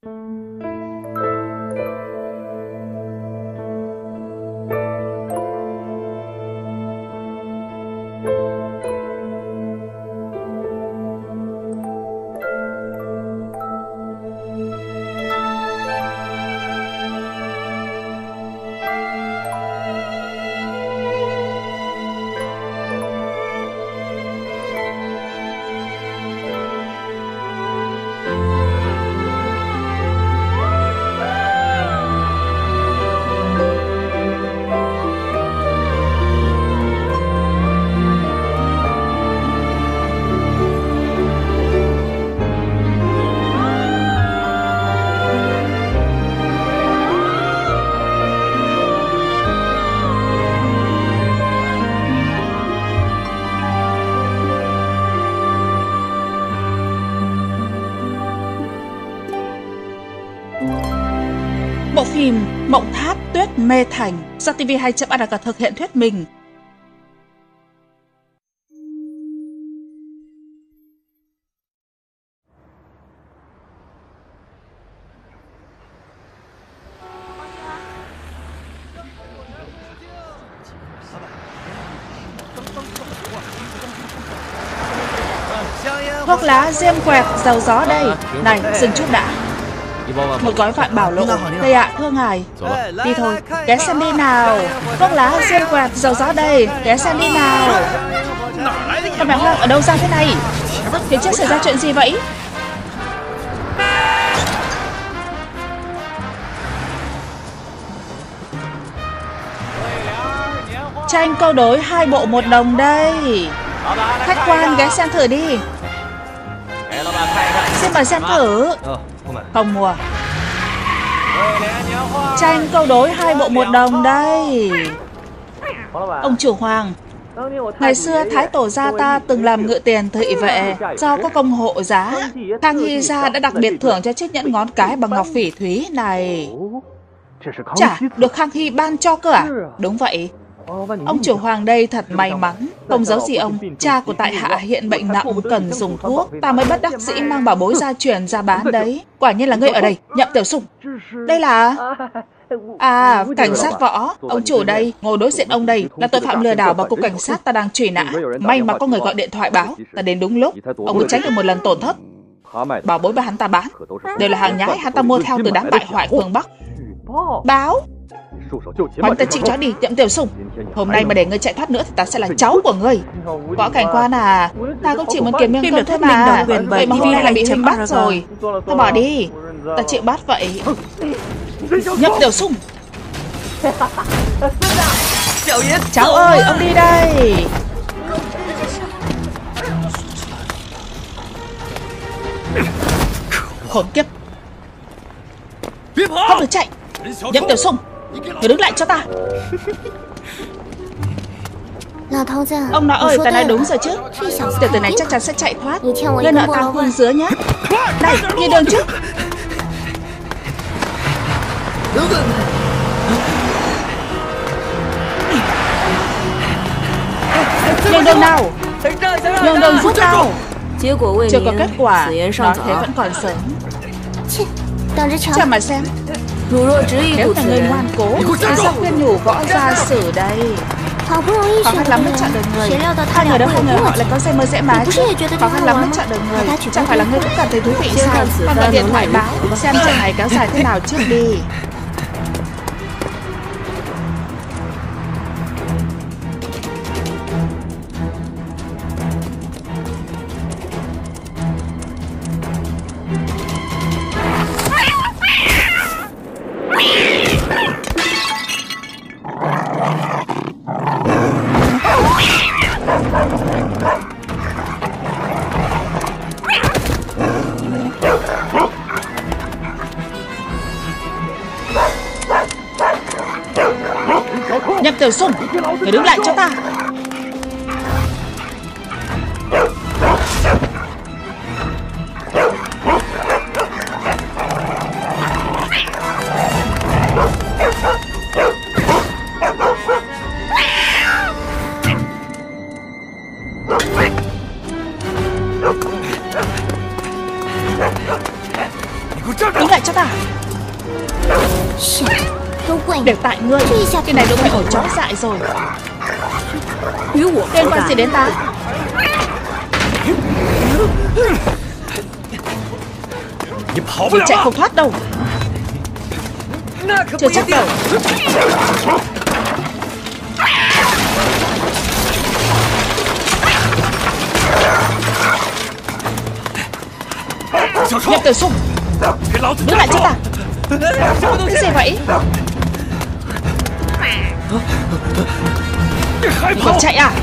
Bộ phim Mộng Tháp Tuyết Mê Thành do TV2.Arg thực hiện thuyết minh. Thuốc lá diêm quẹt dầu gió đây. Này, dừng chút đã. Một gói vạn bảo lỗ. Đây ạ, thưa ngài. Đi thôi, ghé xem đi nào. Thuốc lá diêm quẹt dầu gió đây. Ghé xem đi nào. Con mẹ hoang ở đâu ra thế này? Phía trước xảy ra chuyện gì vậy? Tranh câu đối 2 bộ 1 đồng đây. Khách quan ghé xem thử đi. Xin mời xem thử. Không mua. Tranh câu đối 2 bộ 1 đồng đây. Ông chủ Hoàng, ngày xưa Thái Tổ gia ta từng làm ngự tiền thị vệ. Do có công hộ giá, Khang Hy gia đã đặc biệt thưởng cho chiếc nhẫn ngón cái bằng ngọc phỉ thúy này. Chả, được Khang Hy ban cho cơ à? Đúng vậy. Ông chủ Hoàng đây thật may mắn. Không giấu gì ông, cha của tại hạ hiện bệnh nặng cần dùng thuốc. Ta mới bất đắc dĩ mang bảo bối gia truyền ra bán đấy. Quả nhiên là ngươi ở đây, Nhậm Tiểu Sung. Đây là... À, cảnh sát Võ. Ông chủ đây, ngồi đối diện ông đây là tội phạm lừa đảo mà cục cảnh sát ta đang truy nã. May mà có người gọi điện thoại báo, ta đến đúng lúc. Ông mới tránh được một lần tổn thất. Bảo bối mà hắn ta bán đều là hàng nhái hắn ta mua theo từ đám bại hoại phương Bắc. Báo? Hắn ta chịu trói đi, Nhậm Tiểu Sung. Hôm nay mà để ngươi chạy thoát nữa thì ta sẽ là cháu của ngươi. Võ cảnh quan à, ta cũng chỉ muốn kiếm miếng cơm thôi mà. Vậy mà hôm nay lại bị hình bắt rồi. Ta bỏ đi, ta chịu bắt vậy. Nhậm Tiểu Sung. Cháu ơi, ông đi đây. Khốn kiếp. Không được chạy. Nhậm Tiểu Sung, người đứng lại cho ta. Ông nói ơi, ta nói đúng rồi chứ. Tiểu tử này chắc chắn sẽ chạy thoát. Ngươi nợ ta khuôn dứa nhé. Đây, nghe đường chứ. Nhường đường nào. Nhường đường giúp nào. Chưa có kết quả, nói thế vẫn còn sớm. Chờ mà xem. Nếu là người ngoan cố thì sao khuyên nhủ Võ gia xử đây. Khó khăn lắm mới chọn được người. Hai người đâu không ngờ họ lại có dây mơ rẽ má chứ. Khó khăn lắm mới chọn được người. Chẳng phải là ngươi cũng cảm thấy thú vị sao? Còn gọi điện thoại báo xem trận này kéo dài thế nào trước đi. Nhậm Tiểu Sung, người đứng lại cho ta. Đứng lại cho ta. Đều tại ngươi. Cái này đúng phải ổ chó dại rồi. Liên quan gì đến ta? Chị chạy không thoát đâu. Chưa chắc đâu. Nhậm Tử Xung, đứng lại cho ta. Cái gì vậy? Còn chạy à?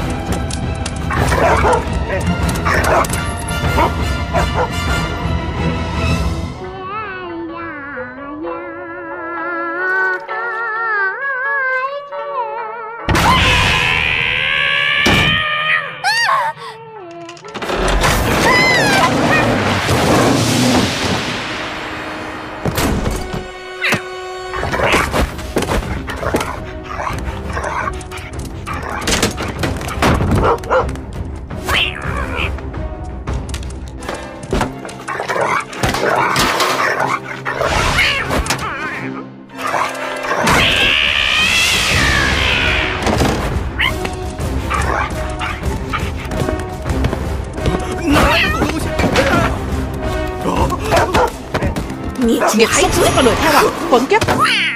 Nghiệt xúc nữa còn đuổi theo à? Khốn kiếp.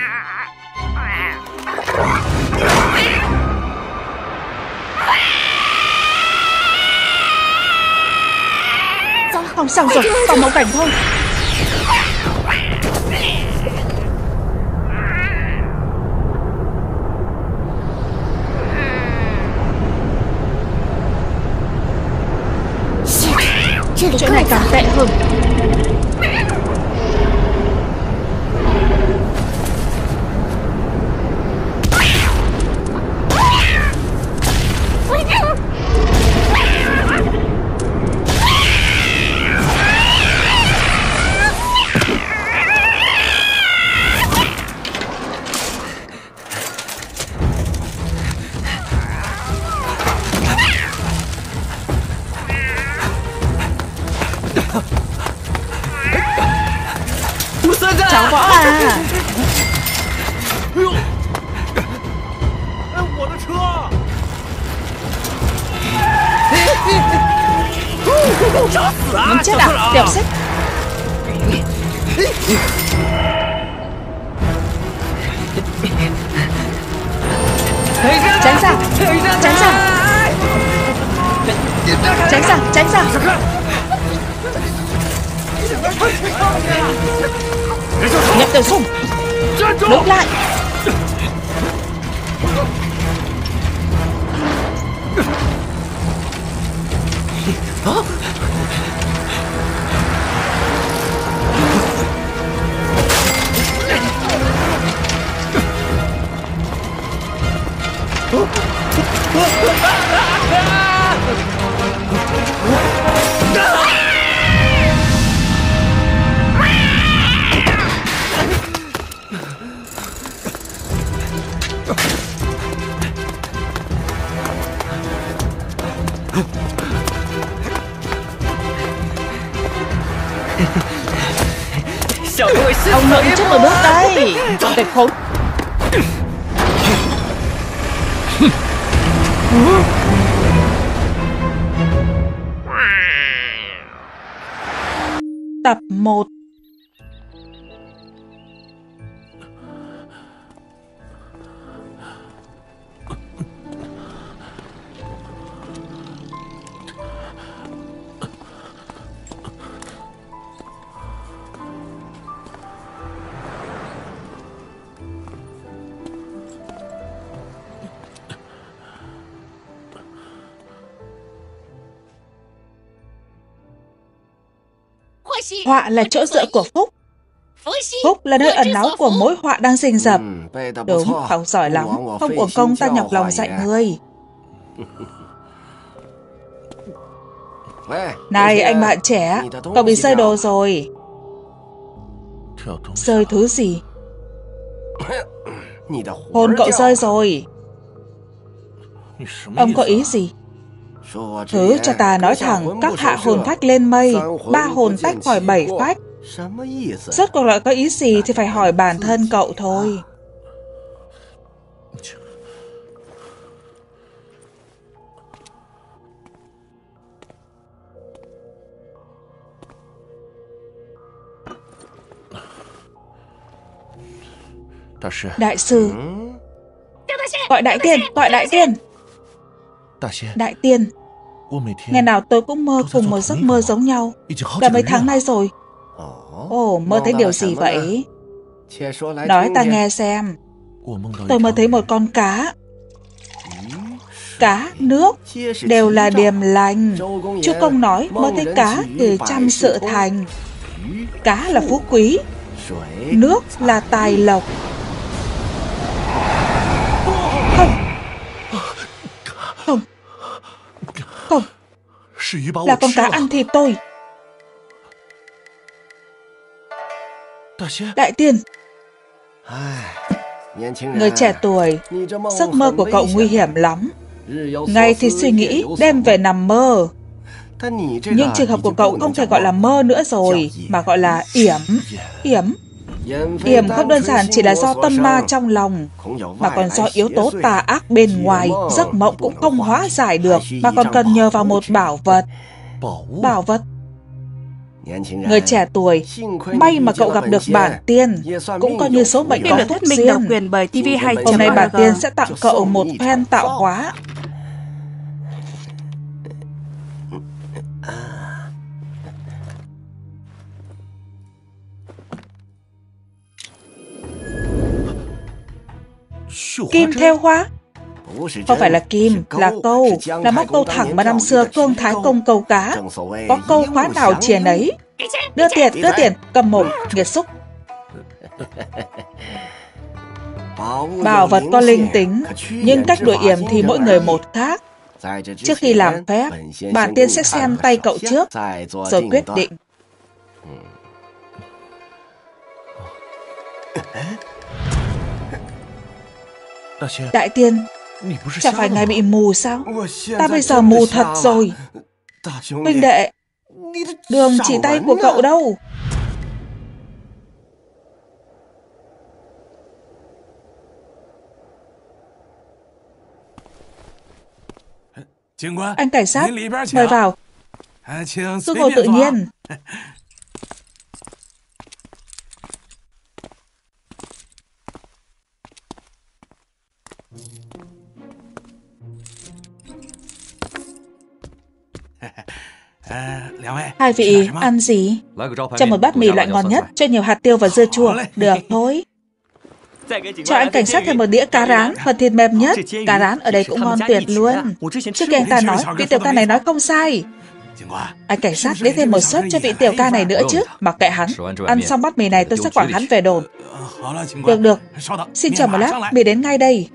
Không xong rồi, còn một cảnh thôi. Chỗ này càng tệ hơn. Cháu Võ à? Muốn chết à? Tiểu Xích. Tránh ra. Tránh ra. Tránh ra. Tránh ra. Nhậm Tử Xung, đứng lại. Ông nội trước một bước đây. Tịch khốn. Tập 1. Họa là chỗ dựa của phúc. Phúc là nơi ẩn náu của mối họa đang rình rập. Đúng, học giỏi lắm. Không uổng công ta nhọc lòng dạy ngươi. Này anh bạn trẻ, cậu bị rơi đồ rồi. Rơi thứ gì? Hồn cậu rơi rồi. Ông có ý gì? Thứ cho ta nói thẳng, các hạ hồn phách lên mây, 3 hồn tách khỏi 7 phách. Rốt cuộc lại có ý gì thì phải hỏi bản thân cậu thôi. Đại sư. Gọi Đại Tiên, gọi Đại Tiên. Đại Tiên, ngày nào tôi cũng mơ cùng một giấc mơ giống nhau. Đã mấy tháng nay rồi. Ồ, mơ thấy điều gì vậy? Nói ta nghe xem. Tôi mơ thấy một con cá. Cá, nước đều là điềm lành. Chu công nói mơ thấy cá thì trăm sự thành. Cá là phú quý, nước là tài lộc. Không, không, là con cá ăn thịt tôi. Đại Tiên, người trẻ tuổi, giấc mơ của cậu nguy hiểm lắm. Ngày thì suy nghĩ, đêm về nằm mơ. Nhưng trường hợp của cậu không thể gọi là mơ nữa rồi, mà gọi là yểm. Yểm không đơn giản chỉ là do tâm ma trong lòng, mà còn do yếu tố tà ác bên ngoài. Giấc mộng cũng không hóa giải được, mà còn cần nhờ vào một bảo vật. Bảo vật? Người trẻ tuổi, may mà cậu gặp được bản tiên, cũng coi như số mệnh có thuyết minh độc quyền bởi TV2. Hôm nay bản tiên sẽ tặng cậu một phen tạo hóa. Kim theo hóa? Không phải là kim, là câu, là móc câu thẳng mà năm xưa Cương Thái Công câu cá. Có câu khóa nào triền ấy. Đưa tiền, cầm mồm, nghiệt xúc. Bảo vật có linh tính, nhưng cách đuổi yểm thì mỗi người một khác. Trước khi làm phép, bản tiên sẽ xem tay cậu trước, rồi quyết định. Đại Tiên, chả phải ngài bị mù sao? Ta bây giờ mù thật rồi. Huynh đệ, đường chỉ tay của cậu đâu? Anh cảnh sát, mời vào. Cứ ngồi tự nhiên. Hai vị ăn gì? Cho một bát mì loại ngon nhất, cho nhiều hạt tiêu và dưa chua. Được thôi. Cho anh cảnh sát thêm một đĩa cá rán, phần thịt mềm nhất. Cá rán ở đây cũng ngon tuyệt luôn. Trước khi anh ta nói, vị tiểu ca này nói không sai. Anh cảnh sát lấy thêm một suất cho vị tiểu ca này nữa chứ. Mặc kệ hắn. Ăn xong bát mì này tôi sẽ quảng hắn về đồn. Được. Xin chờ một lát, mì đến ngay đây.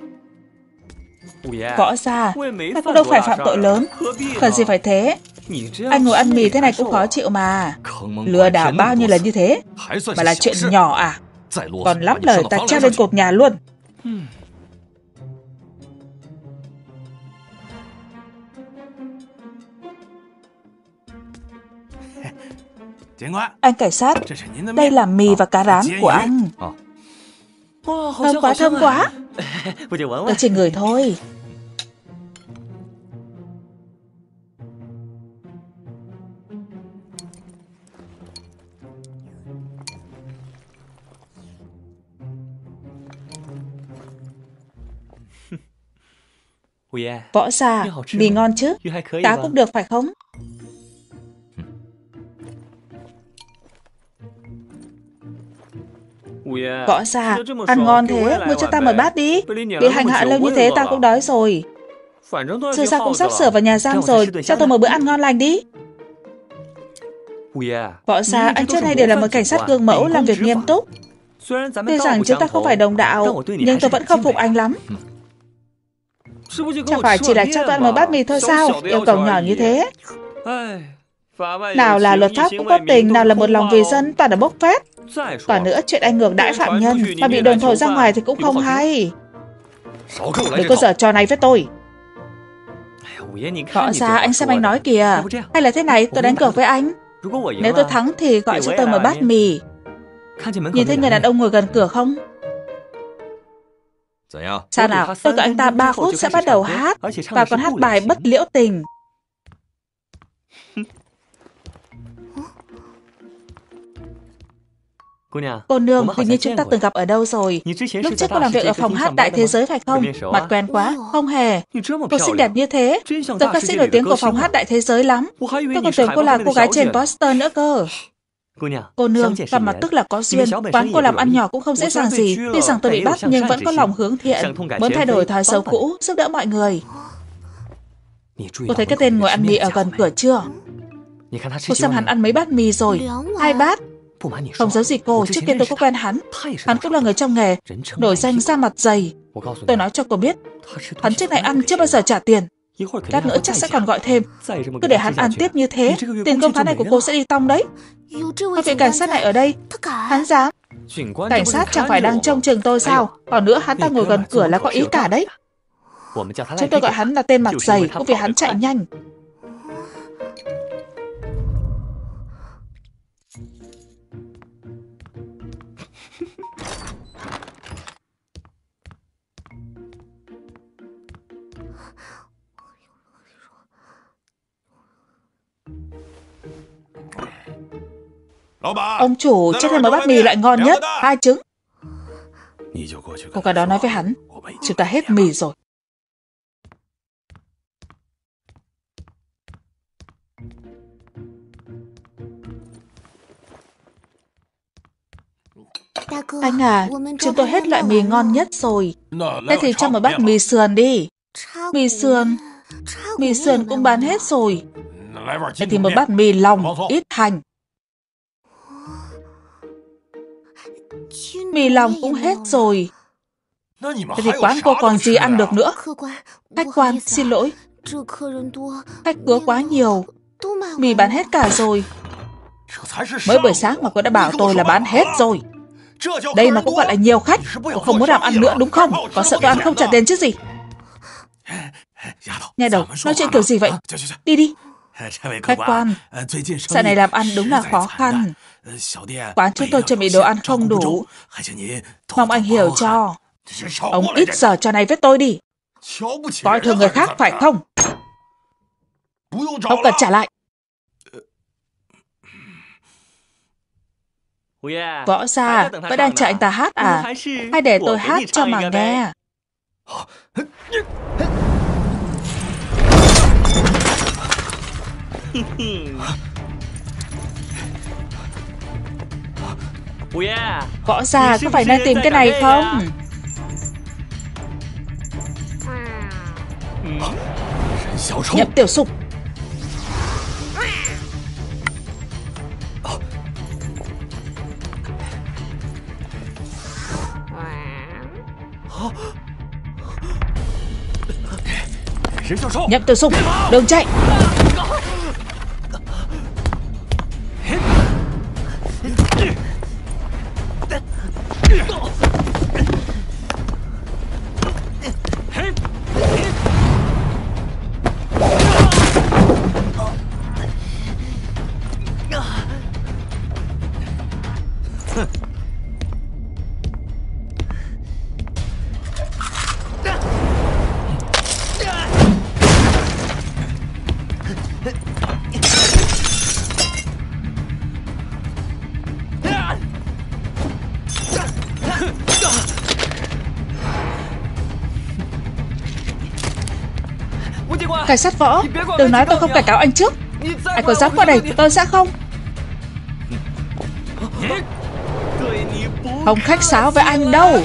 Võ gia, ta cũng đâu phải phạm tội lớn. Cần gì phải thế? Anh ngồi ăn mì thế này cũng khó chịu mà. Lừa đảo bao nhiêu lần như thế mà là chuyện nhỏ à? Còn lắm lời ta treo lên cột nhà luôn. Anh cảnh sát, đây là mì và cá rán của anh. Thơm quá. Tôi chỉ ngửi thôi. Võ gia, mì ngon chứ? Cá cũng được phải không? Võ gia, ăn ngon thế, mua cho ta một bát đi. Bị hành hạ lâu như thế ta cũng đói rồi. Sư gia cũng sắp sửa vào nhà giam rồi, cho tôi một bữa ăn ngon lành đi. Võ gia, anh trước nay đều là một cảnh sát gương mẫu, làm việc nghiêm túc. Tuy rằng chúng ta không phải đồng đạo, nhưng tôi vẫn không phục anh lắm. Chẳng phải chỉ là cho tôi ăn một bát mì thôi sao? Yêu cầu nhỏ như thế. Nào là luật pháp cũng có tình, nào là một lòng vì dân, toàn là bốc phét. Còn nữa, chuyện anh ngược đãi phạm nhân mà bị đồn thổi ra ngoài thì cũng không hay. Đừng có giở trò này với tôi. Võ gia, anh xem anh nói kìa. Hay là thế này, tôi đánh cược với anh. Nếu tôi thắng thì gọi cho tôi một bát mì. Nhìn thấy người đàn ông ngồi gần cửa không? Sao nào, tôi gọi anh ta 3 phút sẽ bắt đầu hát, và còn hát bài Bất Liễu Tình. Cô nương, hình như chúng ta từng gặp ở đâu rồi. Lúc trước cô làm việc ở phòng hát Đại Thế Giới phải không? Mặt quen quá. Không hề. Cô xinh đẹp như thế. Giống ca sĩ nổi tiếng của phòng hát Đại Thế Giới lắm. Tôi còn tưởng cô là cô gái trên poster nữa cơ. Cô nương, gặp mặt tức là có duyên. Quán cô làm ăn nhỏ cũng không dễ dàng gì. Tuy rằng tôi bị bắt nhưng vẫn có lòng hướng thiện, muốn thay đổi thói xấu cũ, giúp đỡ mọi người. Cô thấy cái tên ngồi ăn mì ở gần cửa chưa? Cô xem hắn ăn mấy bát mì rồi? 2 bát. Không giấu gì cô, trước kia tôi có quen hắn. Hắn cũng là người trong nghề, nổi danh da mặt dày. Tôi nói cho cô biết, hắn trước này ăn chưa bao giờ trả tiền. Lát nữa chắc sẽ còn gọi thêm. Cứ để hắn ăn tiếp như thế, tiền công tháng này của cô sẽ đi tong đấy. Có vị cảnh sát này ở đây, hắn dám. Cảnh sát chẳng phải đang trông chừng tôi sao? Còn nữa, hắn ta ngồi gần cửa là có ý cả đấy. Chúng tôi gọi hắn là tên mặt dày, cũng vì hắn chạy nhanh. Ông chủ, cho thêm một bát mì loại ngon nhất, 2 trứng. Cô cả đó nói với hắn, chúng ta hết mì rồi. Anh à, chúng tôi hết loại mì ngon nhất rồi. Thế thì cho một bát mì sườn đi. Mì sườn cũng bán hết rồi. Thế thì một bát mì lòng, ít hành. Mì lòng cũng hết rồi. Thế thì quán cô còn gì ăn được nữa? Khách quan, xin lỗi. Khách cứa quá nhiều. Mì bán hết cả rồi. Mới buổi sáng mà cô đã bảo tôi là bán hết rồi. Đây mà cũng gọi là nhiều khách. Cô không muốn làm ăn nữa đúng không? Có sợ tôi ăn không trả tiền chứ gì? Nghe đầu, nói chuyện kiểu gì vậy? Đi đi. Khách quan, dạo này làm ăn đúng là khó khăn. Quán chúng tôi chuẩn bị đồ ăn không đủ. Mong anh hiểu cho. Ông ít giờ trò này với tôi đi. Coi thường người khác phải không? Không cần trả lại. Võ gia, vẫn đang chờ anh ta hát à? Hay để tôi hát cho mà nghe? Võ gia, có phải đang tìm cái này không? Nhậm Tiểu Sục. Nhậm Tiểu Sục, đừng chạy. Cảnh sát Võ, đừng nói tôi không cảnh cáo anh trước. Anh có dám qua đây tôi sẽ không. Không khách sáo với anh đâu.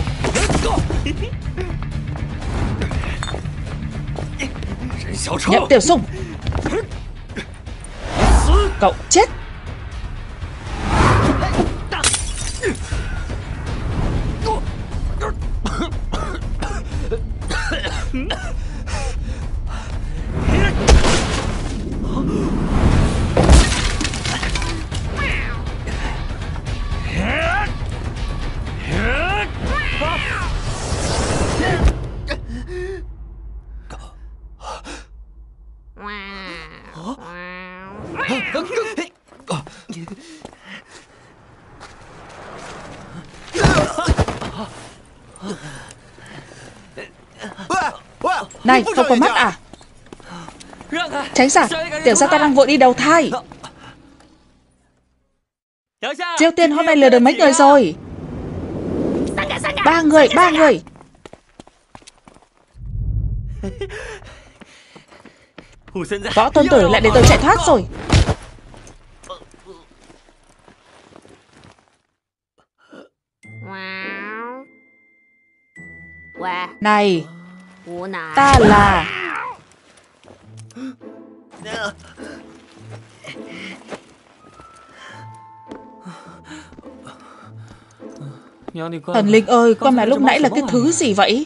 Nhậm Tiểu Sục, cậu chết. Này, không có mắt à? Tránh ra, tiểu gia ta đang vội đi đầu thai. Diêu Tiên hôm nay lừa được mấy người rồi? 3 người, 3 người. Võ tôn tử lại để tôi chạy thoát rồi. Này, ta là... Thần linh ơi, con mẹ lúc nãy là cái thứ gì vậy?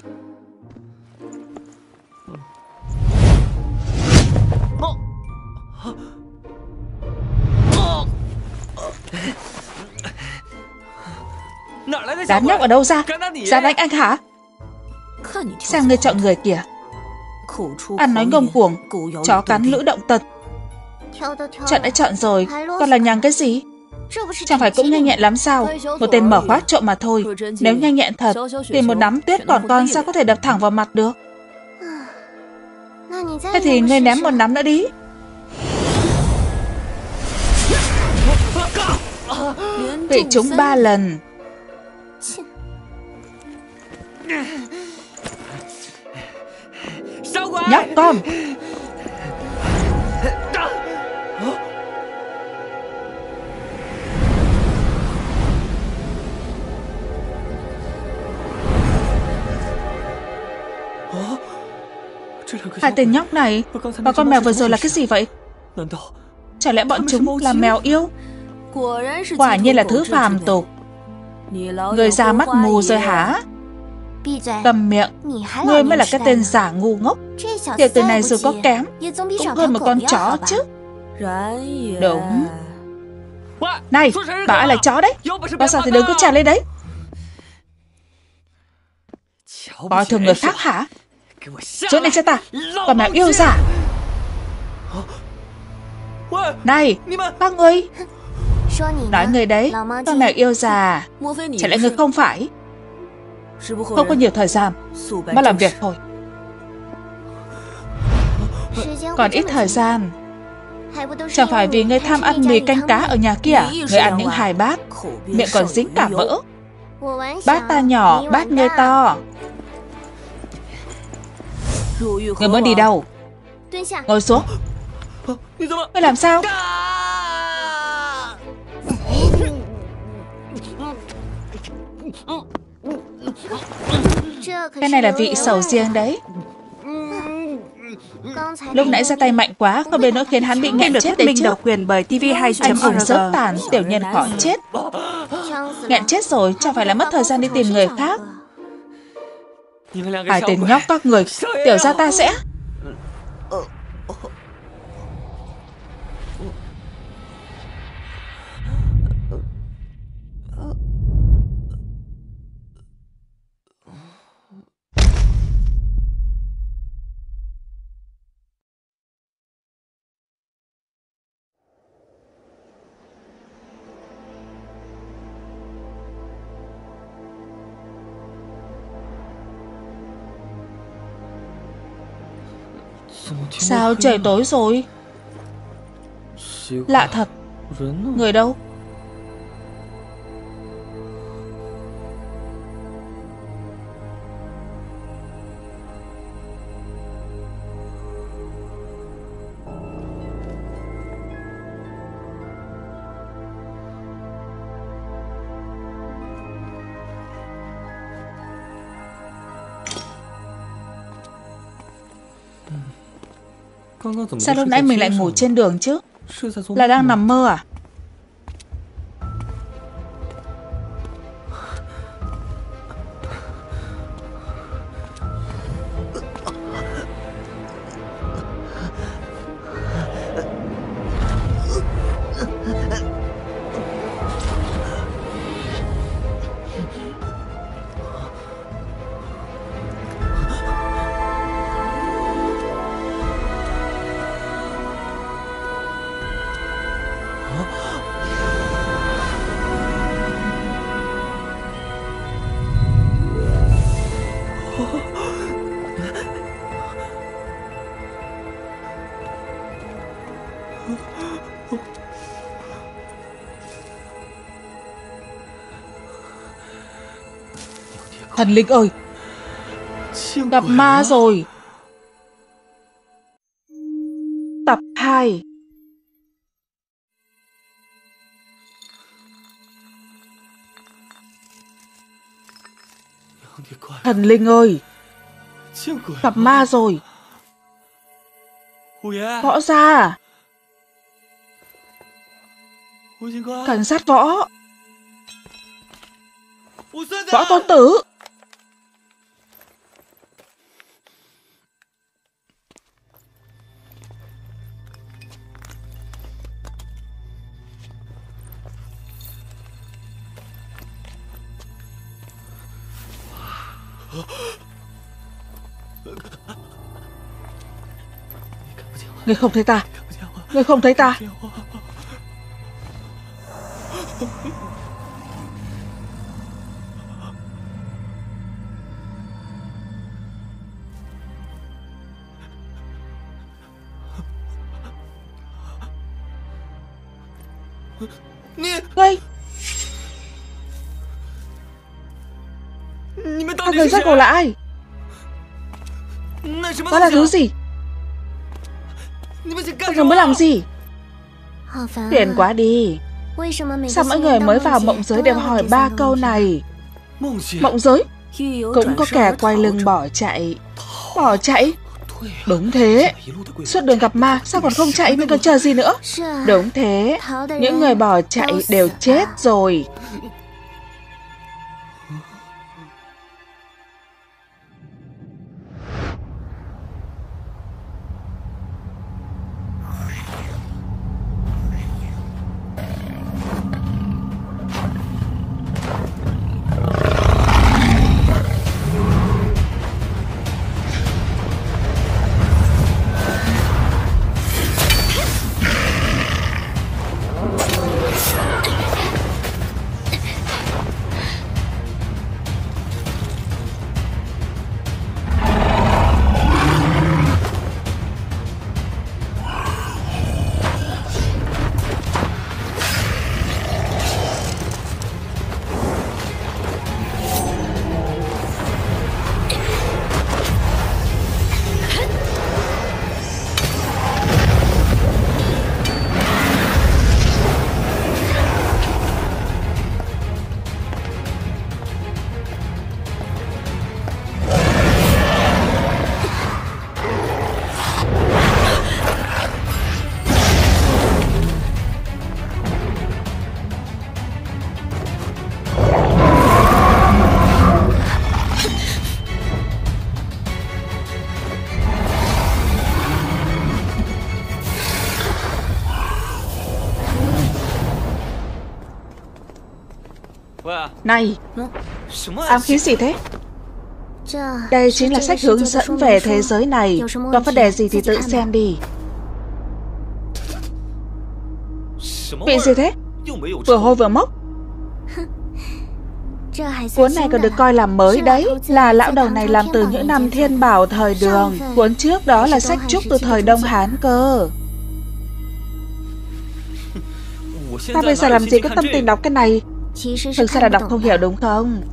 Đám nhóc ở đâu ra? Ra đánh anh hả? Xem ngươi chọn người kìa. Ăn nói ngông cuồng, chó cắn lũ động tật. Chọn đã chọn rồi, còn là nhằng cái gì? Chẳng phải cũng nhanh nhẹn lắm sao? Một tên mở khóa trộm mà thôi. Nếu nhanh nhẹn thật thì một nắm tuyết còn con sao có thể đập thẳng vào mặt được? Thế thì ngươi ném một nắm nữa đi. Bị trúng 3 lần. Nhóc con. Hai tên nhóc này và con mèo vừa rồi là cái gì vậy? Chả lẽ bọn chúng là mèo yêu? Quả nhiên là thứ phàm tục. Người ra mắt mù rồi hả? Cầm miệng. Ngươi mới là cái tên giả ngu ngốc. Tiểu tử này dù có kém cũng hơn một con chó chứ. Đúng. Này, bảo ai là chó đấy? Bao giờ thì đừng có trèo lên đấy. Coi thường người khác hả? Trốn lên cho ta. Con mèo yêu giả. Này, các ngươi. Nói người đấy, con mèo yêu già. Chả lẽ người không phải? Không có nhiều thời gian mà làm việc thôi. Còn ít thời gian. Chẳng phải vì ngươi tham ăn mì canh cá ở nhà kia, ngươi ăn những 2 bát, miệng còn dính cả mỡ. Bát ta nhỏ, bát ngươi to. Ngươi muốn đi đâu? Ngồi xuống. Ngươi làm sao? Cái này là vị sầu riêng đấy. Lúc nãy ra tay mạnh quá, không đến nỗi khiến hắn bị nghẹn chết đấy chứ. Độc quyền bởi TV2.org. Anh hùng sớm tàn, tiểu nhân khó chết. Nghẹn chết rồi, chẳng phải là mất thời gian đi tìm người khác. Hai tên nhóc các người, tiểu gia ta sẽ... Sao trời tối rồi? Lạ thật. Người đâu? Sao lúc nãy mình lại ngủ trên đường chứ? Là đang nằm mơ à? Thần linh ơi, gặp ma rồi. Tập 2. Thần linh ơi, gặp ma rồi. Võ gia, cảnh sát Võ. Võ tôn tử. Ngươi không thấy ta. Ngươi không thấy ta. Ngươi, các người rốt cuộc là ai? Đó là thứ gì? Các người mới làm gì? Phiền quá đi. Sao mọi người mới vào mộng giới đều hỏi 3 câu này? Mộng giới? Cũng có kẻ quay lưng bỏ chạy. Bỏ chạy? Đúng thế. Suốt đường gặp ma, sao còn không chạy, mình còn chờ gì nữa? Đúng thế. Những người bỏ chạy đều chết rồi. Này, ám khí gì thế? Đây chính là sách hướng dẫn về thế giới này. Có vấn đề gì thì tự xem đi. Vị gì thế? Vừa hôi vừa mốc. Cuốn này còn được coi là mới đấy. Là lão đầu này làm từ những năm Thiên Bảo thời Đường. Cuốn trước đó là sách trúc từ thời Đông Hán cơ. Ta bây giờ làm gì có tâm tình đọc cái này? Thực ra là đọc không hiểu đúng không?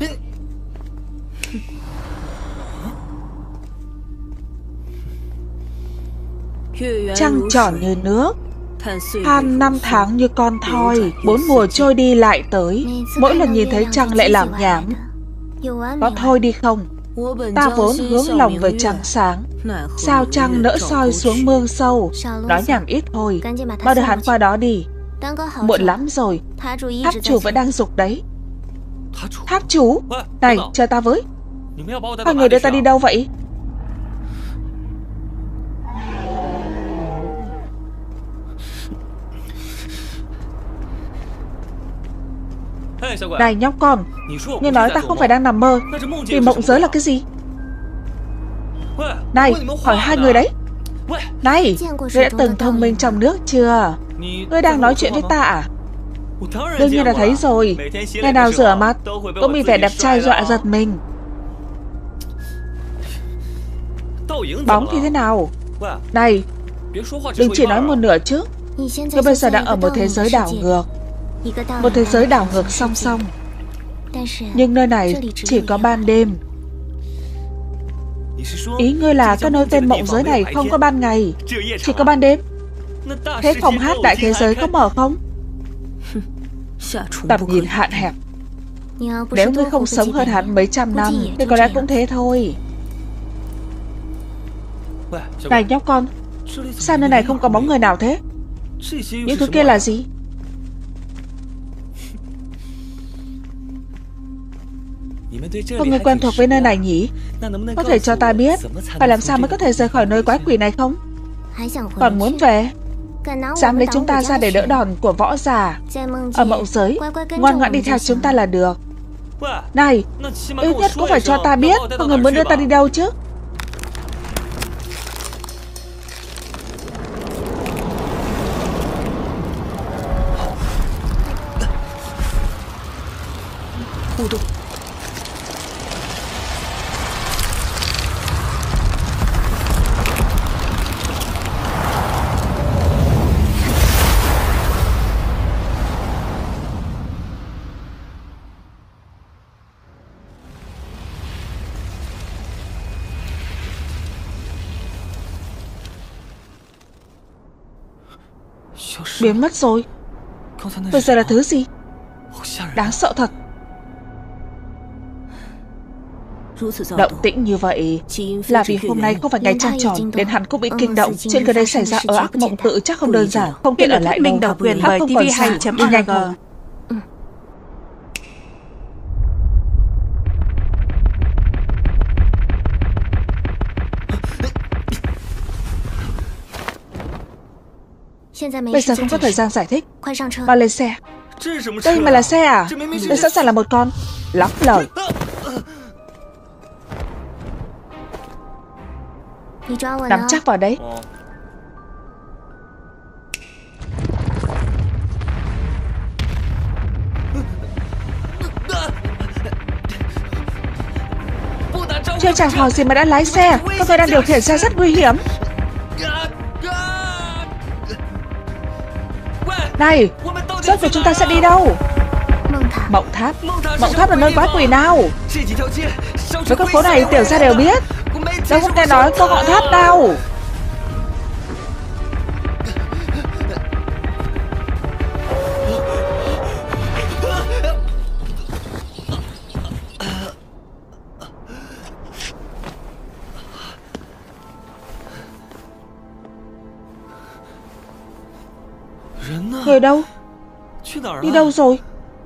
Trăng tròn như nước, than 5 tháng như con thoi, 4 mùa trôi đi lại tới. Mỗi lần nhìn thấy trăng lại làm nhảm. Có thôi đi không? Ta vốn hướng lòng về trăng sáng, sao trăng nỡ soi xuống mương sâu. Nói nhảm ít thôi, mau đưa hắn qua đó đi. Muộn lắm rồi. Tháp chủ vẫn đang giục đấy. Tháp chủ? Này, chờ ta với. Hai người đưa ta đi đâu vậy? Này nhóc con, ngươi nói ta không phải đang nằm mơ. Thì mộng giới là cái gì? Này, hỏi hai người đấy. Này, ngươi đã từng thông minh trong nước chưa? Ngươi đang nói chuyện với ta à? Đương nhiên là thấy rồi. Ngày nào rửa mặt cũng bị vẻ đẹp trai dọa giật mình. Bóng thì thế nào? Này, đừng chỉ nói một nửa chứ. Ngươi bây giờ đang ở một thế giới đảo ngược. Một thế giới đảo ngược song song. Nhưng nơi này chỉ có ban đêm. Ý ngươi là các nơi tên mộng giới này không có ban ngày, chỉ có ban đêm? Thế phòng hát đại thế giới có mở không? Tầm nhìn hạn hẹp. Nếu ngươi không sống hơn hắn mấy trăm năm thì có lẽ cũng thế thôi. Này nhóc con, sao nơi này không có bóng người nào thế? Những thứ kia là gì? Không người quen thuộc với nơi này nhỉ? Có thể cho ta biết phải làm sao mới có thể rời khỏi nơi quái quỷ này không? Còn muốn về? Dám lấy chúng ta ra để đỡ đòn của võ giả ở mộng giới, ngoan ngoãn đi theo chúng ta là được. Này, ít nhất cũng phải cho ta biết con người muốn đưa ta đi đâu chứ. Biến mất rồi. Bây giờ là thứ gì? Đáng sợ thật. Động tĩnh như vậy là vì hôm nay không phải ngày trăng tròn, đến hắn cũng bị kinh động. Chuyện gần đây xảy ra ở ác mộng tự chắc không đơn giản, không tiện ở lại đâu. Độc quyền bởi TV2.org. Đi nhanh thôi. Bây giờ không có thời gian giải thích. Bao lên xe. Đây mà là xe à? Đây sẵn sàng là một con. Lắm lời. Nắm chắc vào đấy. Chưa chào hỏi gì mà đã lái xe. Các tôi đang điều khiển xe rất nguy hiểm. Này, rốt cuộc chúng ta sẽ đi đâu? Mộng tháp. Mộng tháp là nơi quái quỷ nào? Với con phố này tiểu gia đều biết. Đâu không nghe nói câu ngọn tháp đâu. Người đâu? Đi đâu rồi?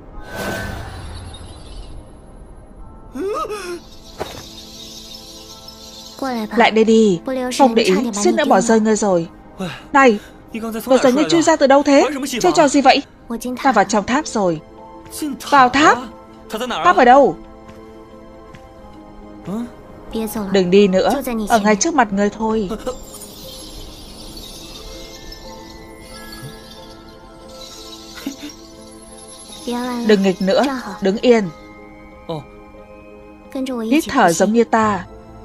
Lại đây đi. Không để ý, suýt nữa bỏ rơi ngươi rồi. Này, vừa rồi ngươi chui ra từ đâu thế? Chơi trò gì vậy? Ta vào trong tháp rồi. Vào tháp? Tháp ở đâu? Đừng đi nữa, ở ngay trước mặt ngươi thôi. Đừng nghịch nữa, đứng yên. Hít thở giống như ta.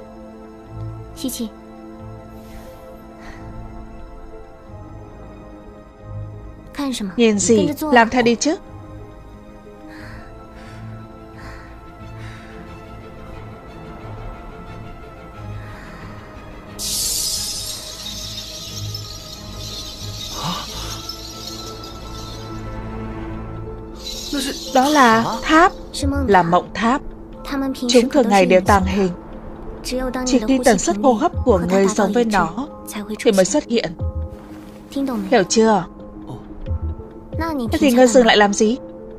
Nhìn gì, làm theo đi chứ. Đó là tháp, là mộng tháp. Chúng thường ngày đều tàng hình. Chỉ khi tần suất hô hấp của người giống với nó thì mới xuất hiện. Hiểu chưa? Thế thì ngươi dừng lại làm gì?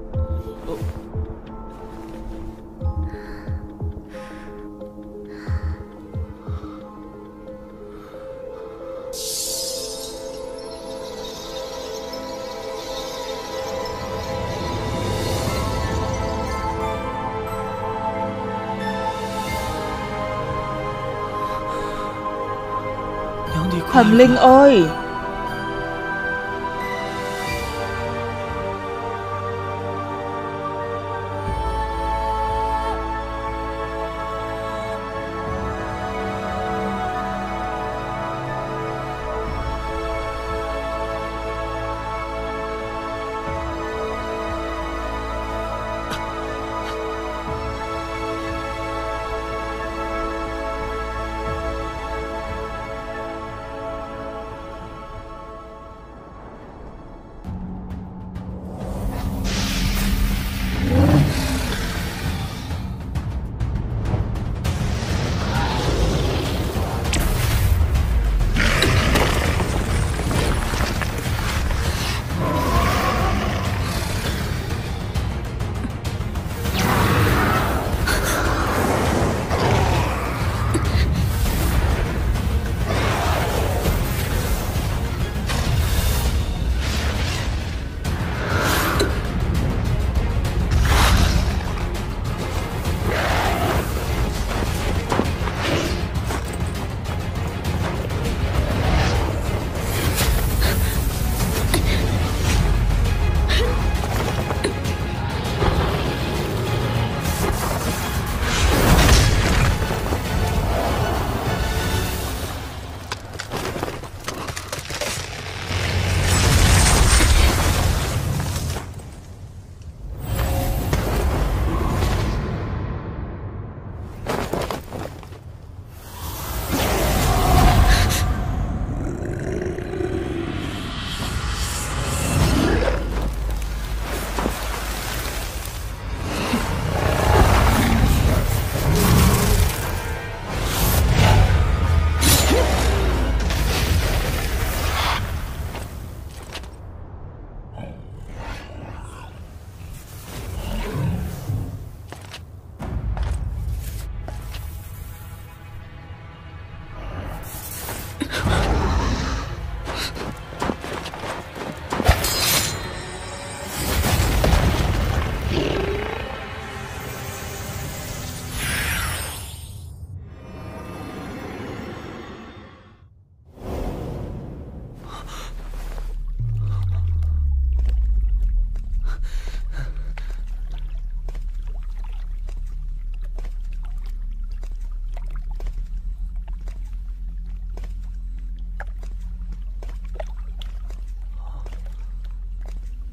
Thần linh ơi!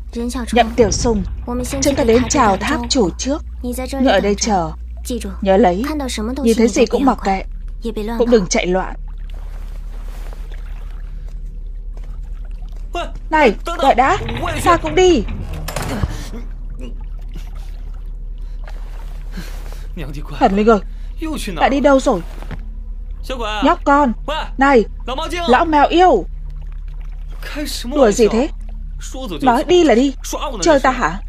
Nhậm Tiểu Sung, chúng ta đến chào tháp chủ trước. Ngươi ở đây chờ. Nhớ lấy, nhìn thấy gì cũng mặc kệ, cũng đừng chạy loạn. Này, đợi đã, ta cũng đi. Thần Linh ơi, lại đi đâu rồi? Nhóc con, này, lão mèo yêu. Đùa gì thế? Nói đi là đi, chơi ta hả?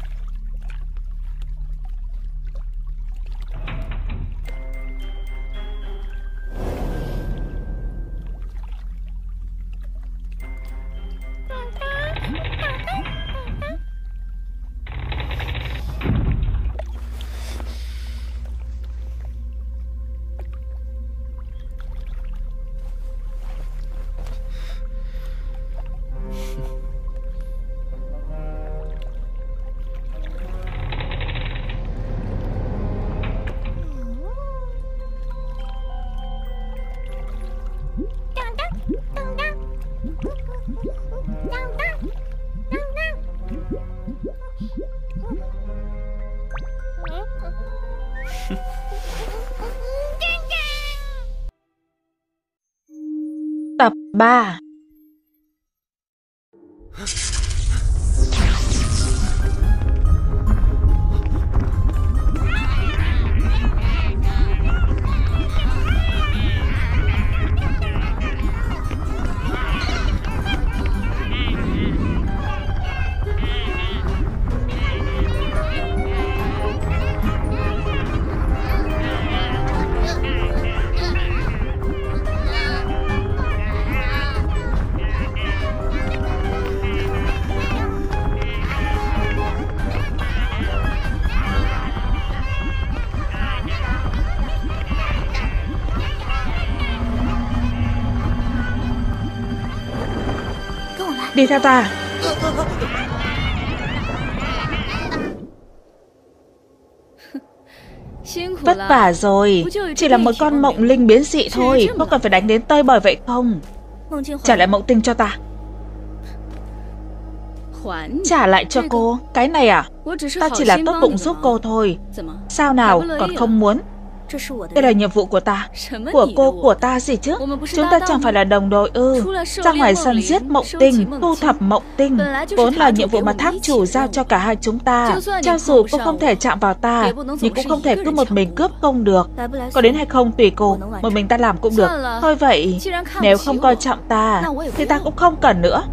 Tập 3. Đi theo ta. Vất vả rồi, chỉ là một con mộng linh biến dị thôi, có cần phải đánh đến tơi bời vậy không? Trả lại mộng tinh cho ta. Trả lại cho cô. Cái này à? Ta chỉ là tốt bụng giúp cô thôi. Sao nào, còn không muốn? Đây là nhiệm vụ của ta. Của cô, của ta gì chứ? Chúng ta chẳng phải là đồng đội ư? Ra ngoài săn giết mộng tinh, thu thập mộng tinh, vốn là nhiệm vụ mà tháp chủ giao cho cả hai chúng ta. Cho dù cô không thể chạm vào ta, nhưng cũng không thể cứ một mình cướp công được. Có đến hay không tùy cô, một mình ta làm cũng được. Thôi vậy, nếu không coi trọng ta, thì ta cũng không cần nữa.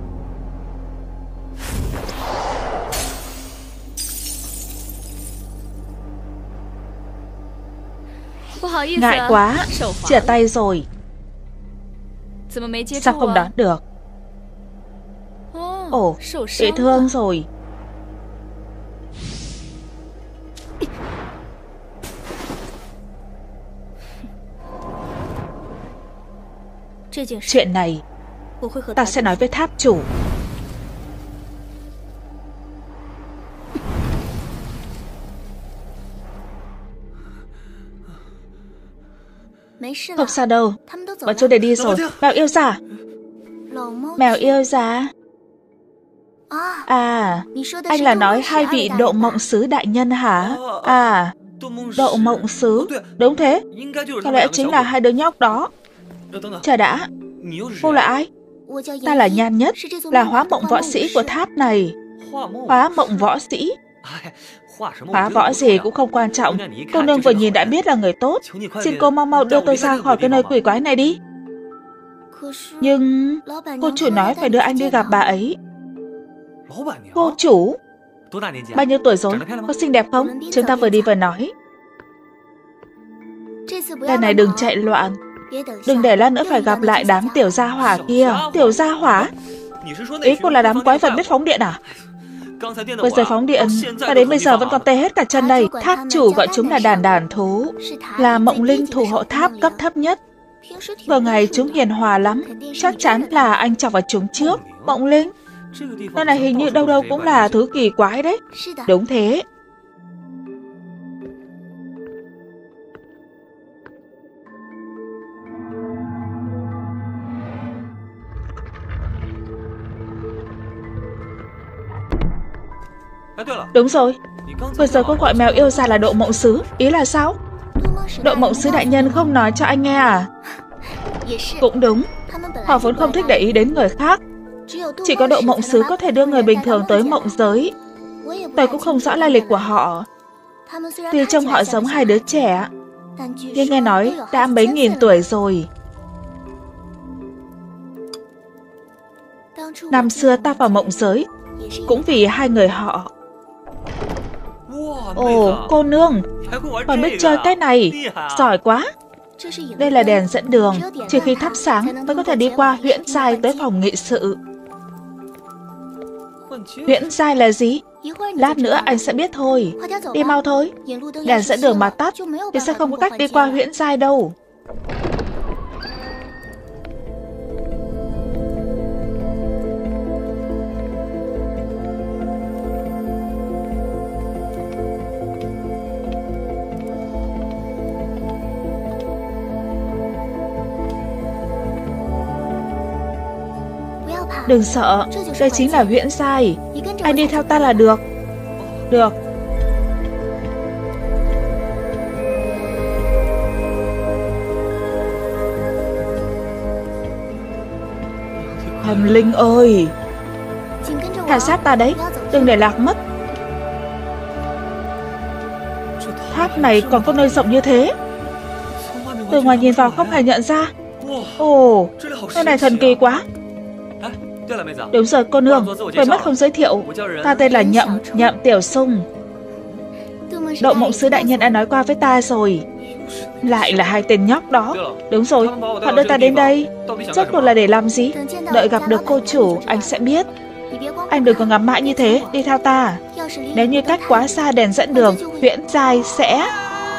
Ngại quá, chìa tay rồi. Sao không đón được? Ồ, bị thương rồi. Chuyện này ta sẽ nói với tháp chủ. Không sao đâu, bọn chúng để đi rồi. Mèo yêu già. Mèo yêu già. À, anh là nói hai vị độ mộng sứ đại nhân hả? À, độ mộng sứ. Đúng thế, có lẽ chính là hai đứa nhóc đó. Chờ đã, cô là ai? Ta là Nhan Nhất, là hóa mộng võ sĩ của tháp này. Hóa mộng võ sĩ? Hóa võ gì cũng không quan trọng. Cô nương vừa nhìn đã biết là người tốt. Xin cô mau mau đưa tôi ra khỏi cái nơi quỷ quái này đi. Nhưng cô chủ nói phải đưa anh đi gặp bà ấy. Cô chủ? Bao nhiêu tuổi rồi? Có xinh đẹp không? Chúng ta vừa đi vừa nói. Lần này đừng chạy loạn. Đừng để lát nữa phải gặp lại đám tiểu gia hỏa kia. Tiểu gia hỏa? Ý cô là đám quái vật biết phóng điện à? Vừa rồi phóng điện, ta đến bây giờ vẫn còn tê hết cả chân đây. Tháp chủ gọi chúng là đàn thú, là mộng linh thủ hộ tháp cấp thấp nhất. Vừa ngày chúng hiền hòa lắm, chắc chắn là anh chọc vào chúng trước. Mộng linh? Nơi này hình như đâu đâu cũng là thứ kỳ quái đấy. Đúng thế. Đúng rồi, vừa rồi cô gọi mèo yêu già là Độ Mộng Sứ. Ý là sao? Độ Mộng Sứ đại nhân không nói cho anh nghe à? Cũng đúng, họ vốn không thích để ý đến người khác. Chỉ có Độ Mộng Sứ có thể đưa người bình thường tới mộng giới. Tôi cũng không rõ lai lịch của họ. Tuy trông họ giống hai đứa trẻ, nhưng nghe nói đã mấy nghìn tuổi rồi. Năm xưa ta vào mộng giới cũng vì hai người họ. Ồ, cô nương còn biết chơi cái này, giỏi quá. Đây là đèn dẫn đường, chỉ khi thắp sáng mới có thể đi qua huyễn giai tới phòng nghị sự. Huyễn giai là gì? Lát nữa anh sẽ biết thôi. Đi mau thôi, đèn dẫn đường mà tắt thì sẽ không có cách đi qua huyễn giai đâu. Đừng sợ, đây chính là huyễn giai. Anh đi theo ta là được. Được. Thần linh ơi, theo sát ta đấy, đừng để lạc mất. Tháp này còn có nơi rộng như thế, từ ngoài nhìn vào không hề nhận ra. Ồ, nơi này thần kỳ quá. Đúng rồi cô nương, quên mất không giới thiệu. Ta tên là Nhậm Tiểu Sung. Độ Mộng Sứ đại nhân đã nói qua với ta rồi. Lại là hai tên nhóc đó. Đúng rồi, họ đưa ta đến đây rốt cuộc là để làm gì? Đợi gặp được cô chủ anh sẽ biết. Anh đừng có ngắm mãi như thế, đi theo ta. Nếu như cách quá xa đèn dẫn đường, huyễn giai sẽ...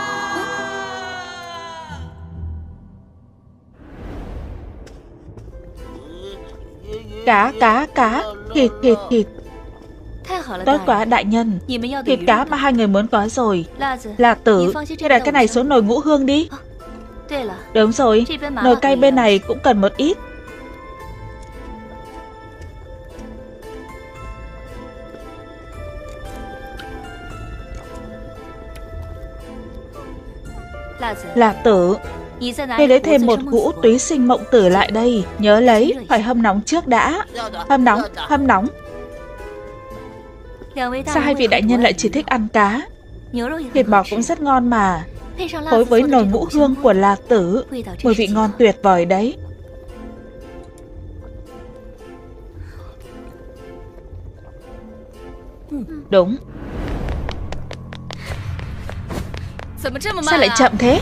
Cá, thịt. Tốt quá đại nhân, thịt cá mà hai người muốn có rồi. Là Tử, thế đặt cái này xuống nồi ngũ hương đi. Đúng rồi, nồi cay bên này cũng cần một ít. Là Tử, đi lấy thêm một hũ túy sinh mộng tử lại đây. Nhớ lấy, phải hâm nóng trước đã. Hâm nóng. Sao hai vị đại nhân lại chỉ thích ăn cá? Thịt bò cũng rất ngon mà. Phối với nồi ngũ hương của Lạc Tử, mùi vị ngon tuyệt vời đấy. Đúng. Sao lại chậm thế?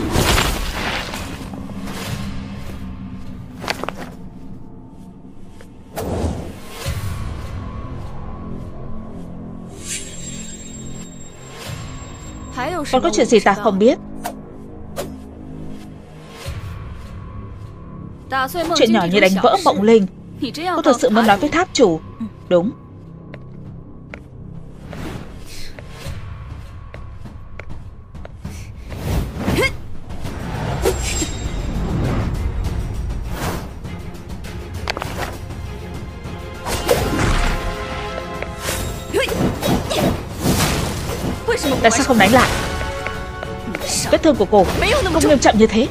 Còn có chuyện gì ta không biết? Chuyện nhỏ như đánh vỡ mộng linh, cô thật sự muốn nói với tháp chủ. Đúng. Tại sao không đánh lại? Vết thương của cô không nghiêm trọng như thế.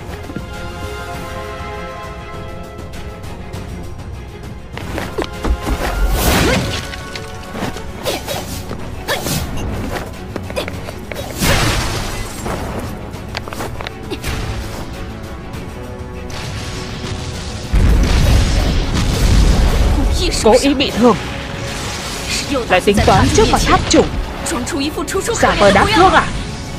Cố ý bị thương, lại tính toán trước mặt tháp chủ. Giả vờ đáng thương à?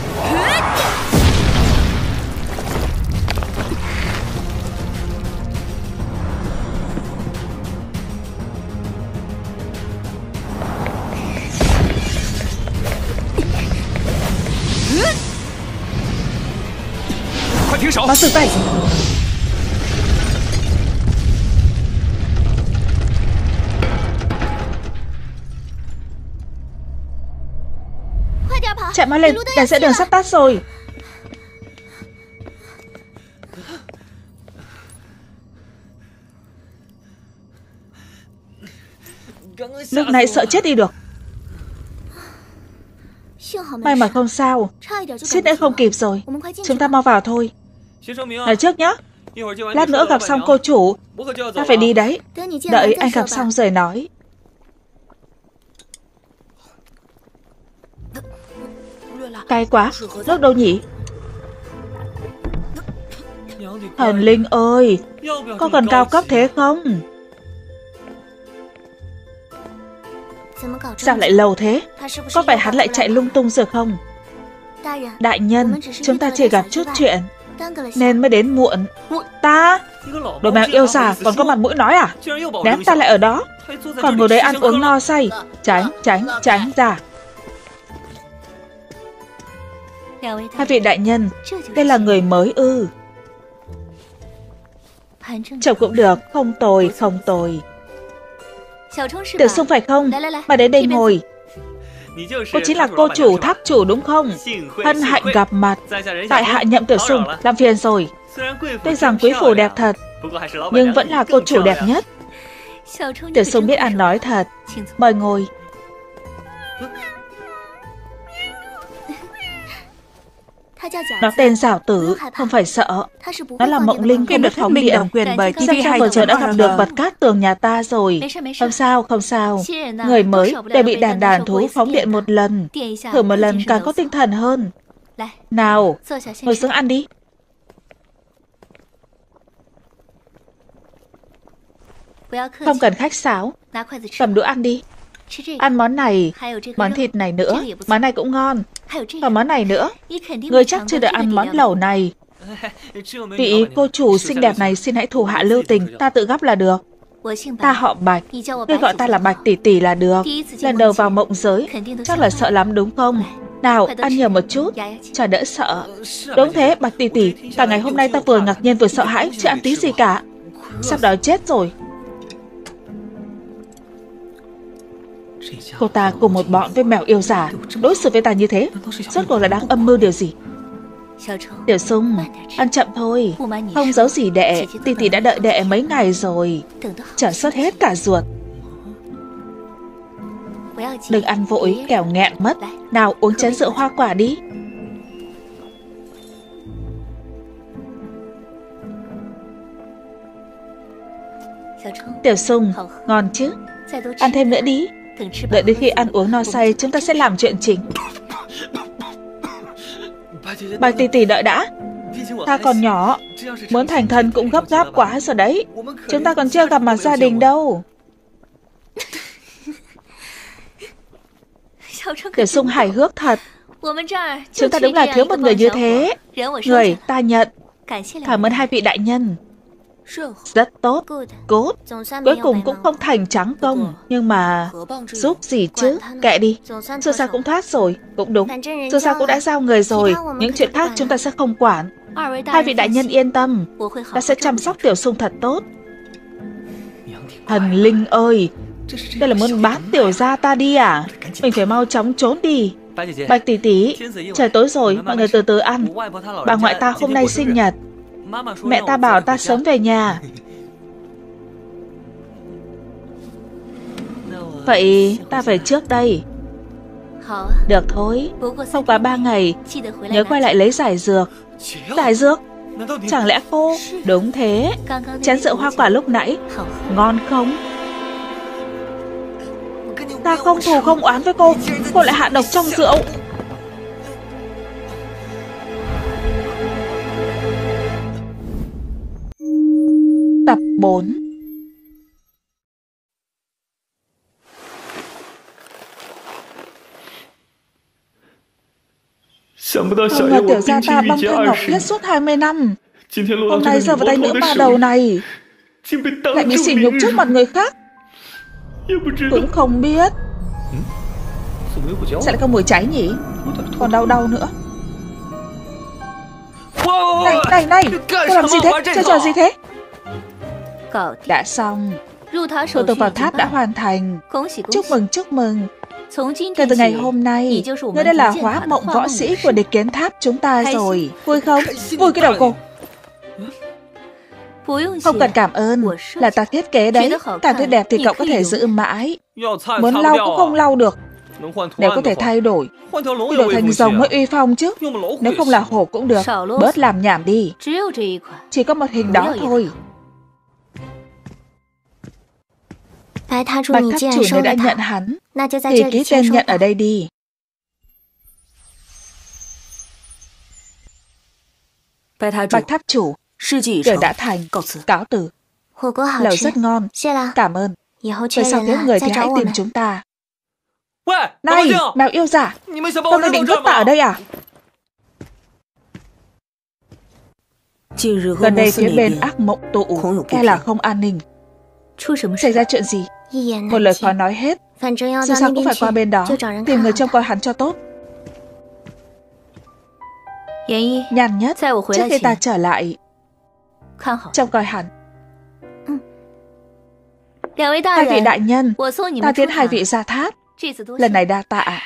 Mau dừng tay. Chạy mau lên, đèn dẫn đường sắp tắt rồi. Lúc này sợ chết đi được. May mà không sao, suýt nữa không kịp rồi. Chúng ta mau vào thôi. Nói trước nhé. Lát nữa gặp xong cô chủ, ta phải đi đấy. Đợi anh gặp xong rồi nói. Cay quá, nước đâu nhỉ? Thần linh ơi, có cần cao cấp thế không? Sao lại lâu thế? Có phải hắn lại chạy lung tung rồi không? Đại nhân, chúng ta chỉ gặp chút chuyện nên mới đến muộn. Ta? Đồ mèo yêu già còn có mặt mũi nói à? Ném ta lại ở đó, còn ngồi đấy ăn uống no say. Tránh ra. Hai vị đại nhân, đây là người mới ư? Chồng cũng được, không tồi. Tiểu Sung phải không? Mà đến đây ngồi. Cô chính là cô chủ tháp chủ đúng không? Hân hạnh gặp mặt. Tại hạ nhậm Tiểu Sung, làm phiền rồi. Tuy rằng quý phủ đẹp thật, nhưng vẫn là cô chủ đẹp nhất. Tiểu Sung biết ăn nói thật. Mời ngồi. Nó tên Giảo Tử, không phải sợ. Nó là Mộng Linh không được phóng địa. Xem ra vừa giờ đã gặp được vật cát tường nhà ta rồi. Không sao. Người mới đều bị đàn thú phóng điện một lần. Thử một lần càng có tinh thần hơn. Nào, ngồi xuống ăn đi. Không cần khách sáo. Cầm đũa ăn đi. Ăn món này, món thịt này nữa. Món này cũng ngon. Và món này nữa. Ngươi chắc chưa được ăn món lẩu này. Vị cô chủ xinh đẹp này xin hãy thủ hạ lưu tình. Ta tự gắp là được. Ta họ Bạch, ngươi gọi ta là Bạch tỷ tỷ là được. Lần đầu vào mộng giới, chắc là sợ lắm đúng không? Nào, ăn nhiều một chút, cho đỡ sợ. Đúng thế, Bạch tỷ tỷ. Cả ngày hôm nay ta vừa ngạc nhiên vừa sợ hãi, chưa ăn tí gì cả. Sắp đói chết rồi. Cô ta cùng một bọn với mèo yêu giả đối xử với ta như thế, rốt cuộc là đang âm mưu điều gì? Tiểu Sung, ăn chậm thôi. Không giấu gì đệ, tỷ tỷ đã đợi đệ mấy ngày rồi, chả sốt hết cả ruột. Đừng ăn vội, kẻo nghẹn mất. Nào, uống chén rượu hoa quả đi. Tiểu Sung, ngon chứ? Ăn thêm nữa đi. Đợi đến khi ăn uống no say, chúng ta sẽ làm chuyện chính. Bạch tỷ tỷ đợi đã. Ta còn nhỏ, muốn thành thân cũng gấp gáp quá rồi đấy. Chúng ta còn chưa gặp mặt gia đình đâu. Tiểu Sung hài hước thật. Chúng ta đúng là thiếu một người như thế. Người ta nhận. Cảm ơn hai vị đại nhân. Rất tốt. Cuối cùng cũng không thành trắng công. Nhưng mà giúp gì chứ? Kệ đi. Dù sao cũng thoát rồi. Cũng đúng. Dù sao cũng đã giao người rồi. Những chuyện khác chúng ta sẽ không quản. Hai vị đại nhân yên tâm. Ta sẽ chăm sóc Tiểu Sung thật tốt. Thần linh ơi, đây là muốn bán tiểu gia ta đi à? Mình phải mau chóng trốn đi. Bạch tỷ tỷ, trời tối rồi, mọi người từ từ ăn. Bà ngoại ta hôm nay sinh nhật. Mẹ ta bảo ta sớm về nhà. Vậy ta về trước đây. Được thôi. Không quá 3 ngày, nhớ quay lại lấy giải dược. Giải dược? Chẳng lẽ cô? Đúng thế. Chén rượu hoa quả lúc nãy ngon không? Ta không thù không oán với cô. Cô lại hạ độc trong rượu. Tập 4. Không ngờ tiểu gia ta băng thanh ngọc khiết suốt 20 năm. Hôm nay rơi vào tay nữ ma đầu này, lại bị sỉ nhục trước mặt người khác. Cũng không biết sẽ lại có mùi cháy nhỉ. Còn đau nữa. Này, cô làm gì thế? Chơi trò gì thế? Đã xong. Thủ tục vào tháp đã hoàn thành. Chúc mừng. Kể từ ngày hôm nay, ngươi đã là hóa mộng võ sĩ của địch kiến tháp chúng ta rồi. Vui không? Vui cái đầu cô. Không cần cảm ơn, là ta thiết kế đấy. Càng tươi đẹp thì cậu có thể giữ mãi. Muốn lau cũng không lau được. Nếu có thể thay đổi thì đổi thành rồng mới uy phong chứ. Nếu không là hổ cũng được. Bớt làm nhảm đi. Chỉ có một hình đó thôi. Bạch Tháp chủ nếu đã nhận hắn thì ký tên nhận ở đây đi. Bạch Tháp chủ, việc đã thành, cáo từ. Lẩu rất ngon, cảm ơn. Về sau thiếu người thì hãy tìm chúng ta. Này, mèo yêu giả, các ngươi định vứt ta ở đây à? Gần đây phía bên ác mộng tụ e là không an ninh. Xảy ra chuyện gì? Một lời khó nói hết. Dù sao cũng phải qua bên đó, tìm người trông coi hắn cho tốt. Nhàn nhất, trước khi ta trở lại, trông coi hắn. Hai vị đại nhân, ta tiến hai vị ra tháp. Lần này đa tạ.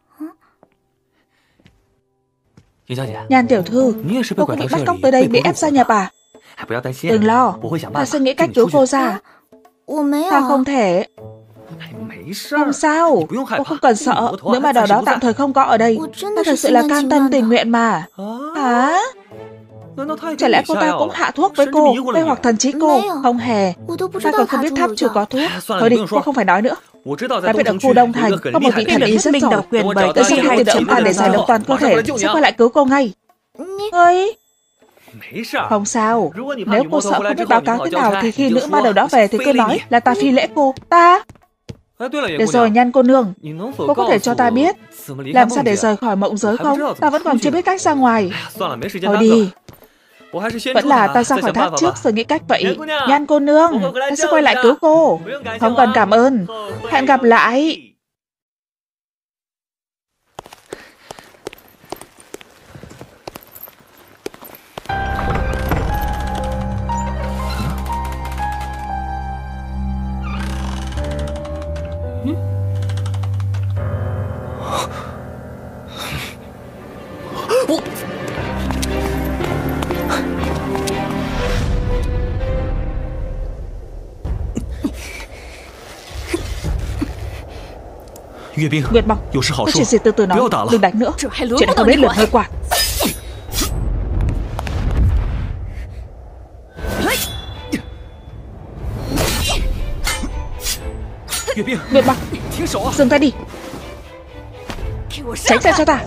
Nhan tiểu thư, cô cũng bị bắt cóc tới đây, bị ép gia nhập à? Đừng lo, ta sẽ nghĩ cách cứu cô ra. Ta không thể. Không sao, cô không cần sợ. Nếu mà đó tạm thời không có ở đây, ta thật sự là can tâm tình nguyện mà. Hả? Chả lẽ cô ta cũng hạ thuốc với cô, hay hoặc thần trí cô? Không hề. Ta còn không biết tháp chủ có thuốc. Thôi đi, cô không phải nói nữa. Ta biết ở khu Đông Thành có một vị thần y rất giỏi. Tôi sẽ đi tìm chúng ta để giải độc toàn cơ thể, sẽ quay lại cứu cô ngay. Ơi, không sao. Nếu cô sợ không biết báo cáo thế nào thì khi nữ ma đầu đó về thì cứ nói là ta phi lễ cô. Ta. Được rồi, Nhan cô nương, cô có thể cho ta biết làm sao để rời khỏi mộng giới không? Ta vẫn còn chưa biết cách ra ngoài. Thôi đi, vẫn là ta ra khỏi tháp trước rồi nghĩ cách vậy. Nhan cô nương, ta sẽ quay lại cứu cô. Không cần cảm ơn. Hẹn gặp lại. Nguyệt Băng, có chuyện gì từ từ nói, đừng đánh nữa. Chuyện này không đến lượt hơi quản. Nguyệt Băng, dừng tay đi. Tránh ra cho ta.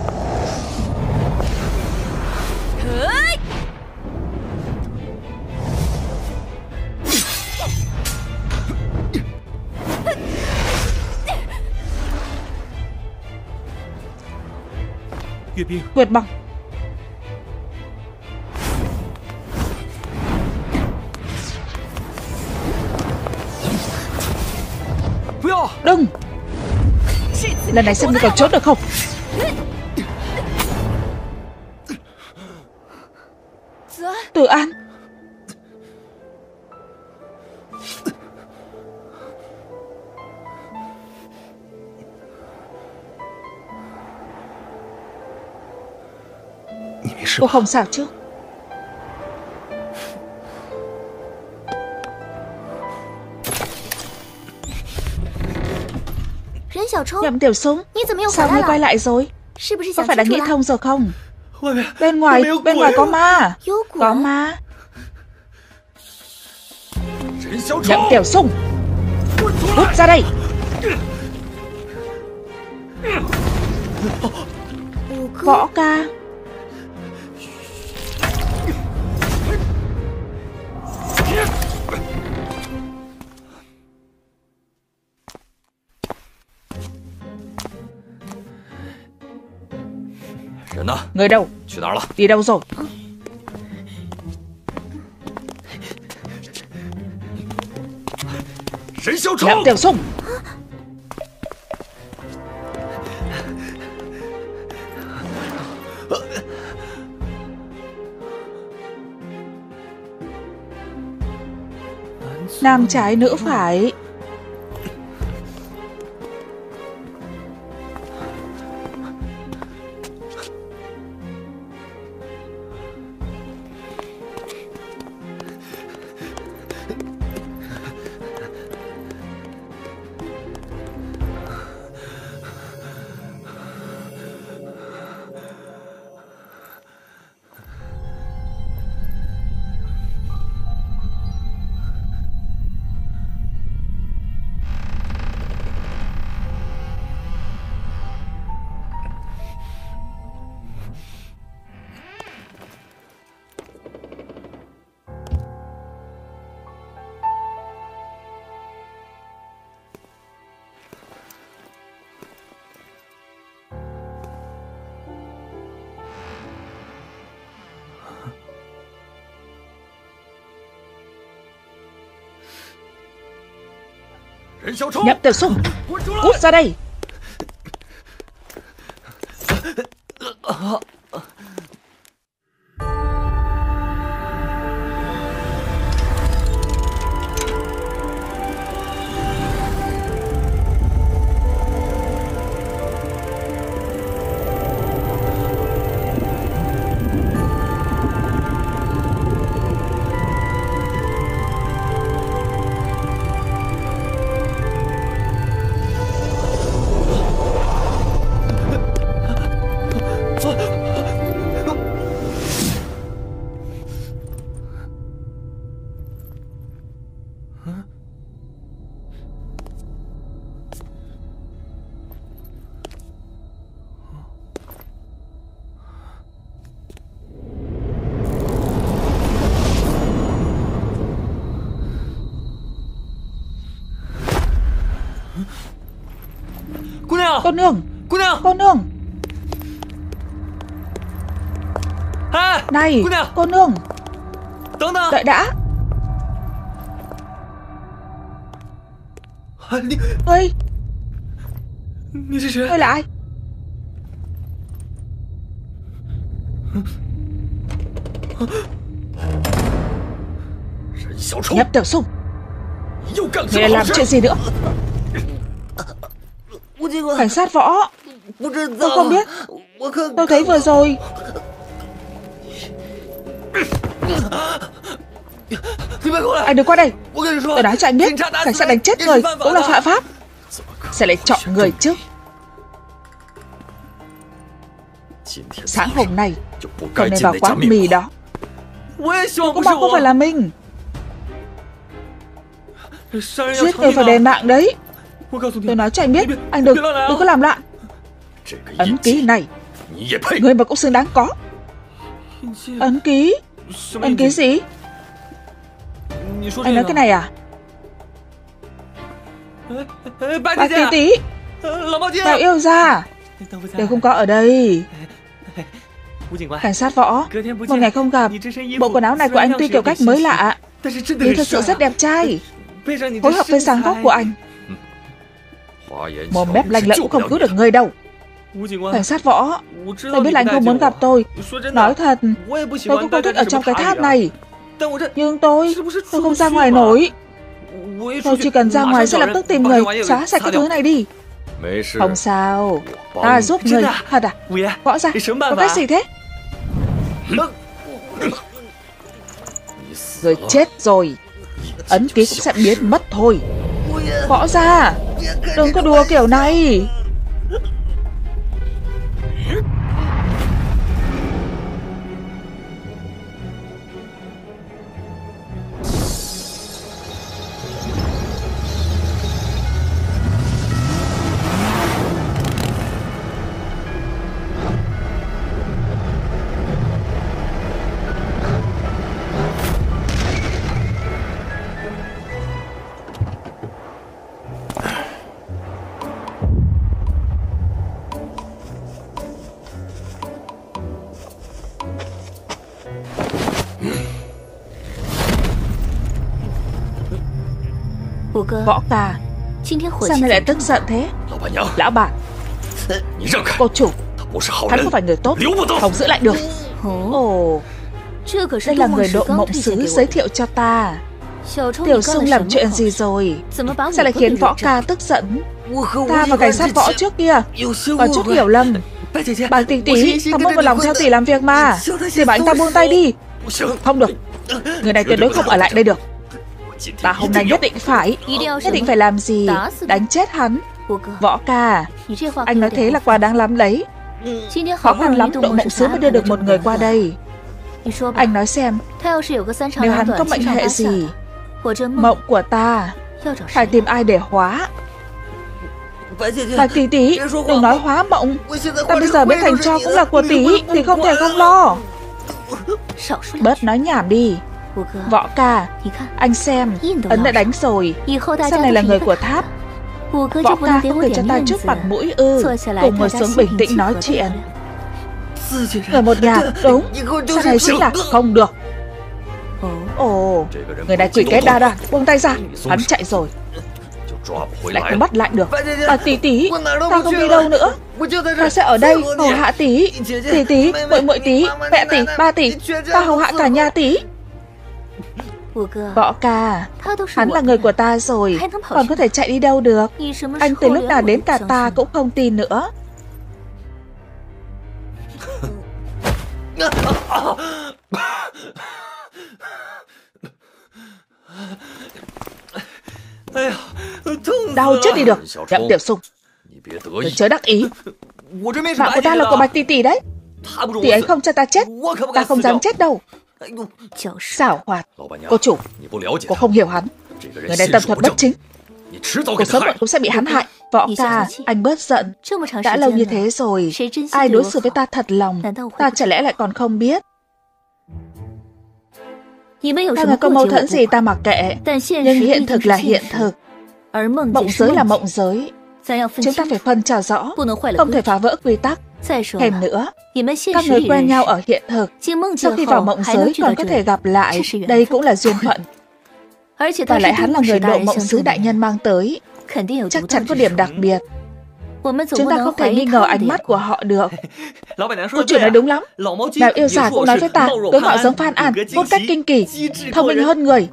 Nguyệt Băng, đừng. Lần này xem ngươi còn trốn được không. Tử An, cô không sao chứ? Nhậm Tiểu Súng, sao ngươi quay lại rồi? Có phải đã nghĩ thông rồi không? Bên ngoài có ma. Có ma. Nhậm Tiểu Súng, cút ra đây. Võ ca. Người đâu? Đi đâu rồi? Nhậm Tiểu Súng. Nam trái nữ phải. Nhậm Tiểu Sung, cút ra đây. Cô nương, cô nương. Này, cô nương, đợi đã. Ngươi là ai? Nhậm Tiểu Sung, ngươi lại làm chuyện gì nữa? Cảnh sát Võ. Tôi không biết. Tôi thấy vừa rồi. Anh đừng qua đây. Tôi nói cho anh biết, cảnh sát đánh chết người cũng là phạm pháp. Sẽ lại chọn người chứ. Sáng hôm nay không nên vào quán mì đó. Cũng mong không phải là mình. Giết người phải đền mạng đấy. Tôi nói cho anh biết, anh đừng có làm loạn. Ấn ký này, người mà cũng xứng đáng có. Ấn ký? Ấn ký gì? Anh nói cái này à? Bà Tí Tí, bà yêu ra đều không có ở đây. Cảnh sát Võ, một ngày không gặp. Bộ quần áo này của anh tuy kiểu cách mới lạ, nhưng thật sự rất đẹp trai, phối hợp với dáng vóc của anh. Mồm mép lanh lợi cũng không cứu được người đâu. Cảnh sát Võ, tôi biết là anh không muốn gặp tôi. Nói thật, tôi cũng không thích ở trong cái tháp này. Nhưng tôi không ra ngoài nổi. Tôi chỉ cần ra ngoài sẽ lập tức tìm người xóa sạch cái thứ này đi. Không sao, ta giúp người. Thật à? Võ ra, có cách gì thế? Người chết rồi, ấn ký cũng sẽ biến mất thôi. Võ ra, đừng có đùa kiểu này. Võ ca, sao nay lại tức giận thế? Lão bản, cô chủ, hắn không phải người tốt, không giữ lại được. Ồ, đây là người Độ Mộng Sứ giới thiệu cho ta. Tiểu Sung làm chuyện gì rồi? Sao lại khiến Võ ca tức giận? Ta và cảnh sát Võ trước kia có chút hiểu lầm. Bà Tỷ Tỷ, ta muốn một lòng theo tỷ làm việc mà. Thì bảo anh ta buông tay đi. Không được, người này tuyệt đối không ở lại đây được. Ta hôm nay nhất định phải làm gì? Đánh chết hắn. Võ ca, anh nói thế là quá đáng lắm đấy. Khó khăn lắm Độ Mộng Sứ mới đưa được một người qua đây. Anh nói xem, nếu hắn có mệnh hệ gì, mộng của ta phải tìm ai để hóa? Bà Tỷ Tỷ, đừng nói hóa mộng. Ta bây giờ biến thành tro cũng là của tỷ thì không thể không lo. Bớt nói nhảm đi. Võ ca, anh xem, ấn đã đánh rồi. Sau này là người của tháp. Võ ca không thể cho ta chút mặt mũi ư? Cùng ngồi xuống bình tĩnh nói chuyện. Người một nhà, đúng. Sau này chính là không được. Ồ, người này quỷ kế đa đoan, buông tay ra. Hắn chạy rồi. lại không bắt lại được. À, tỷ, ta không đi đâu nữa. Ta sẽ ở đây hầu hạ tỷ. Tỷ, muội tỷ, mẹ tỷ, ba tỷ, ta hầu hạ cả nhà tỷ. Võ ca, hắn là người của ta rồi, còn có thể chạy đi đâu được. Anh từ lúc nào đến cả ta cũng không tin nữa. Đau chết đi được. Nhậm Tiểu Sung, đừng chớ đắc ý. Mạng của ta là của Bạch tỷ tỷ đấy. Tỷ ấy không cho ta chết, ta không dám chết đâu. Xảo hoạt. Cô chủ, cô không hiểu hắn. Người này tâm thuật bất chính, cuộc sống muộn cũng sẽ bị hắn hại. Võ ca, anh bớt giận. Đã lâu như thế rồi, ai đối xử với ta thật lòng, ta chả lẽ lại còn không biết. Các người có mâu thuẫn gì ta mặc kệ, nhưng hiện thực là hiện thực, mộng giới là mộng giới. Chúng ta phải phân trò rõ, không thể phá vỡ quy tắc. Thêm nữa, các người quen nhau ở hiện thực, sau khi vào mộng giới còn có thể gặp lại, đây cũng là duyên phận. Và lại hắn là người độ mộng sứ đại nhân mang tới, chắc chắn có điểm đặc biệt. Chúng ta không thể nghi ngờ ánh mắt của họ được. Cô chủ nói đúng lắm. Lão yêu già cũng nói với ta, đối họ giống Phan An, cốt cách kinh kỳ, thông minh hơn người.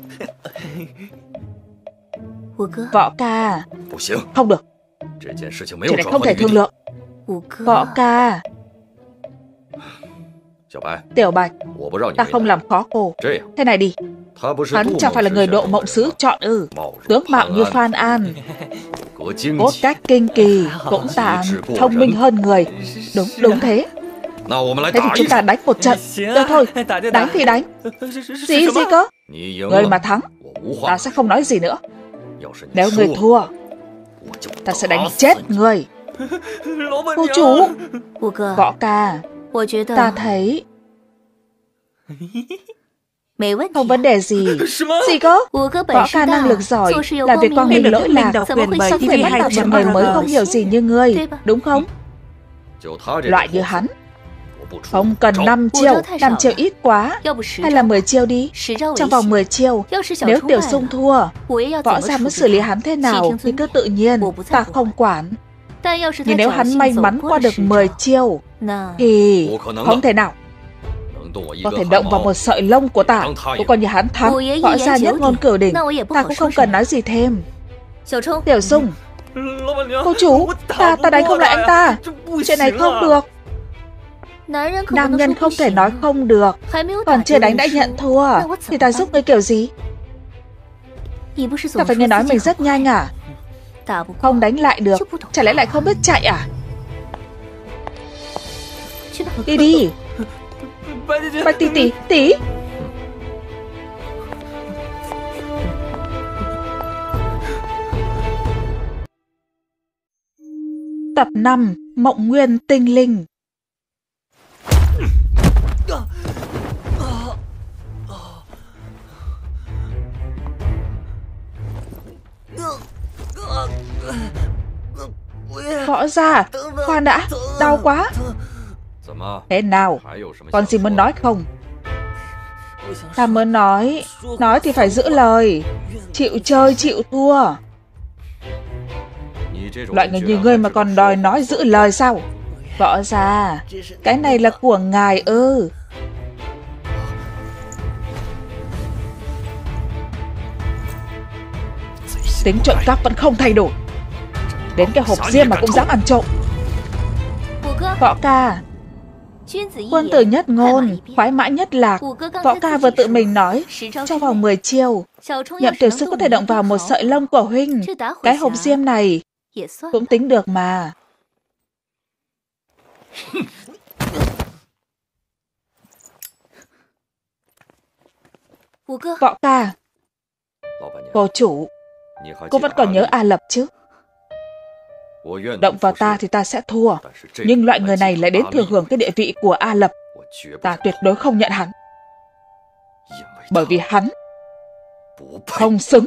Võ ca, không được, chuyện này không thể thương lượng. Võ ca, Tiểu Bạch, ta không làm khó cô. Thế này đi, hắn chẳng phải là người độ mộng sứ chọn ư? Tướng mạo như Phan An, cốt cách kinh kỳ, cũng tạm, thông minh hơn người. Đúng thế. Thế thì chúng ta đánh một trận. Được thôi, đánh thì đánh. Gì cơ? Người mà thắng, ta sẽ không nói gì nữa. Nếu người thua, ta sẽ đánh chết người. Cô chủ. Võ ca, ta thấy không vấn đề gì. Gì cơ? Võ ca năng lực giỏi, làm việc quang minh lỗi lạc, sao phải bắt nạt một người mới không hiểu gì như ngươi, đúng không? Loại như hắn không cần 5 chiêu, 5 chiêu ít quá. Hay là 10 chiêu đi. Trong vòng 10 chiêu, nếu Tiểu Sung thua, võ gia muốn xử lý hắn thế nào thì cứ tự nhiên, ta không quản. Nhưng nếu hắn may mắn qua được 10 chiêu thì không thể nào. Có thể động vào một sợi lông của ta cũng coi như hắn thắng. Võ gia nhất ngôn cửu đỉnh, ta cũng không cần nói gì thêm. Tiểu Sung, cô chủ, ta đánh không lại anh ta. Chuyện này không được. Nam nhân không thể nói không được. Còn chưa đánh đã nhận thua thì ta giúp ngươi kiểu gì? Ta phải nghe nói mình rất nhanh à? Không đánh lại được, chả lẽ lại không biết chạy à? Đi. Bạch tỷ. Tập 5, Mộng Nguyên Tinh Linh. Võ gia, khoan đã, đau quá. Thế nào, còn gì muốn nói không? Ta muốn nói thì phải giữ lời. Chịu chơi chịu thua. Loại người như ngươi mà còn đòi nói giữ lời sao? Võ gia, cái này là của ngài ư? Tính trộm cắp vẫn không thay đổi, đến cái hộp diêm mà cũng dám ăn trộm. Võ ca, quân tử nhất ngôn, khoái mã nhất lạc. Võ ca vừa tự mình nói, trong vòng 10 chiêu, Nhậm Tiểu Sung có thể động vào một sợi lông của huynh. Cái hộp diêm này cũng tính được mà. Võ ca, cô chủ, cô vẫn còn nhớ A Lập chứ? Động vào ta thì ta sẽ thua, nhưng loại người này lại đến thừa hưởng cái địa vị của A Lập. Ta tuyệt đối không nhận hắn, bởi vì hắn không xứng.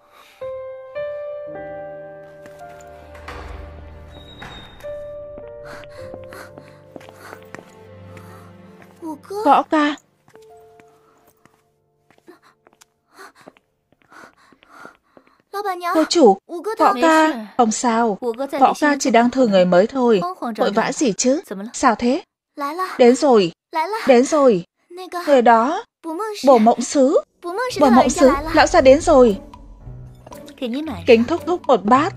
Võ ca, cô chủ, Võ ca, không sao. Võ ca chỉ đang thử người mới thôi. Vội vã gì chứ? Sao thế? Đến rồi. Đến rồi. Người đó. Bổ mộng sứ. Bổ mộng sứ, lão gia đến rồi. Kính thúc thúc một bát.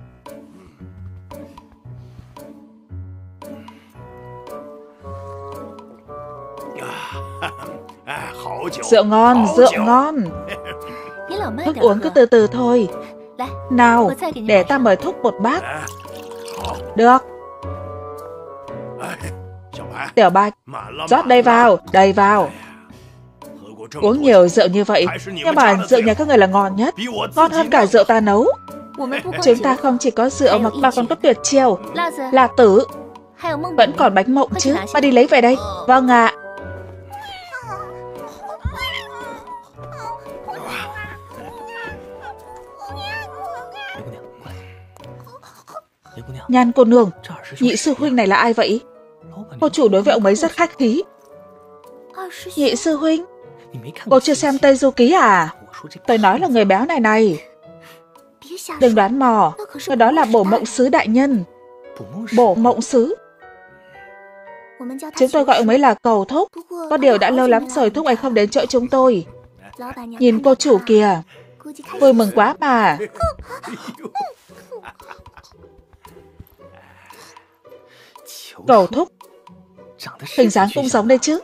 Rượu ngon, rượu ngon. Thúc uống cứ từ từ thôi. Nào, để ta mời thúc một bát. Được. Tiểu Bạch, rót đây vào, đầy vào. Uống nhiều rượu như vậy, nhưng mà rượu nhà các người là ngon nhất. Ngon hơn cả rượu ta nấu. Chúng ta không chỉ có rượu mà còn có tuyệt chiêu. Là tử. Vẫn còn bánh mộng chứ, mà đi lấy về đây. Vâng ạ. Nhan cô nương, nhị sư huynh này là ai vậy? Cô chủ đối với ông ấy rất khách khí. Nhị sư huynh? Cô chưa xem Tây Du Ký à? Tôi nói là người béo này này. Đừng đoán mò, người đó là Bổ Mộng Sứ đại nhân. Bổ Mộng Sứ. Chúng tôi gọi ông ấy là Cầu Thúc. Có điều đã lâu lắm rồi thúc ấy không đến chỗ chúng tôi. Nhìn cô chủ kìa, vui mừng quá mà. Cầu Thúc, hình dáng cũng giống đây chứ.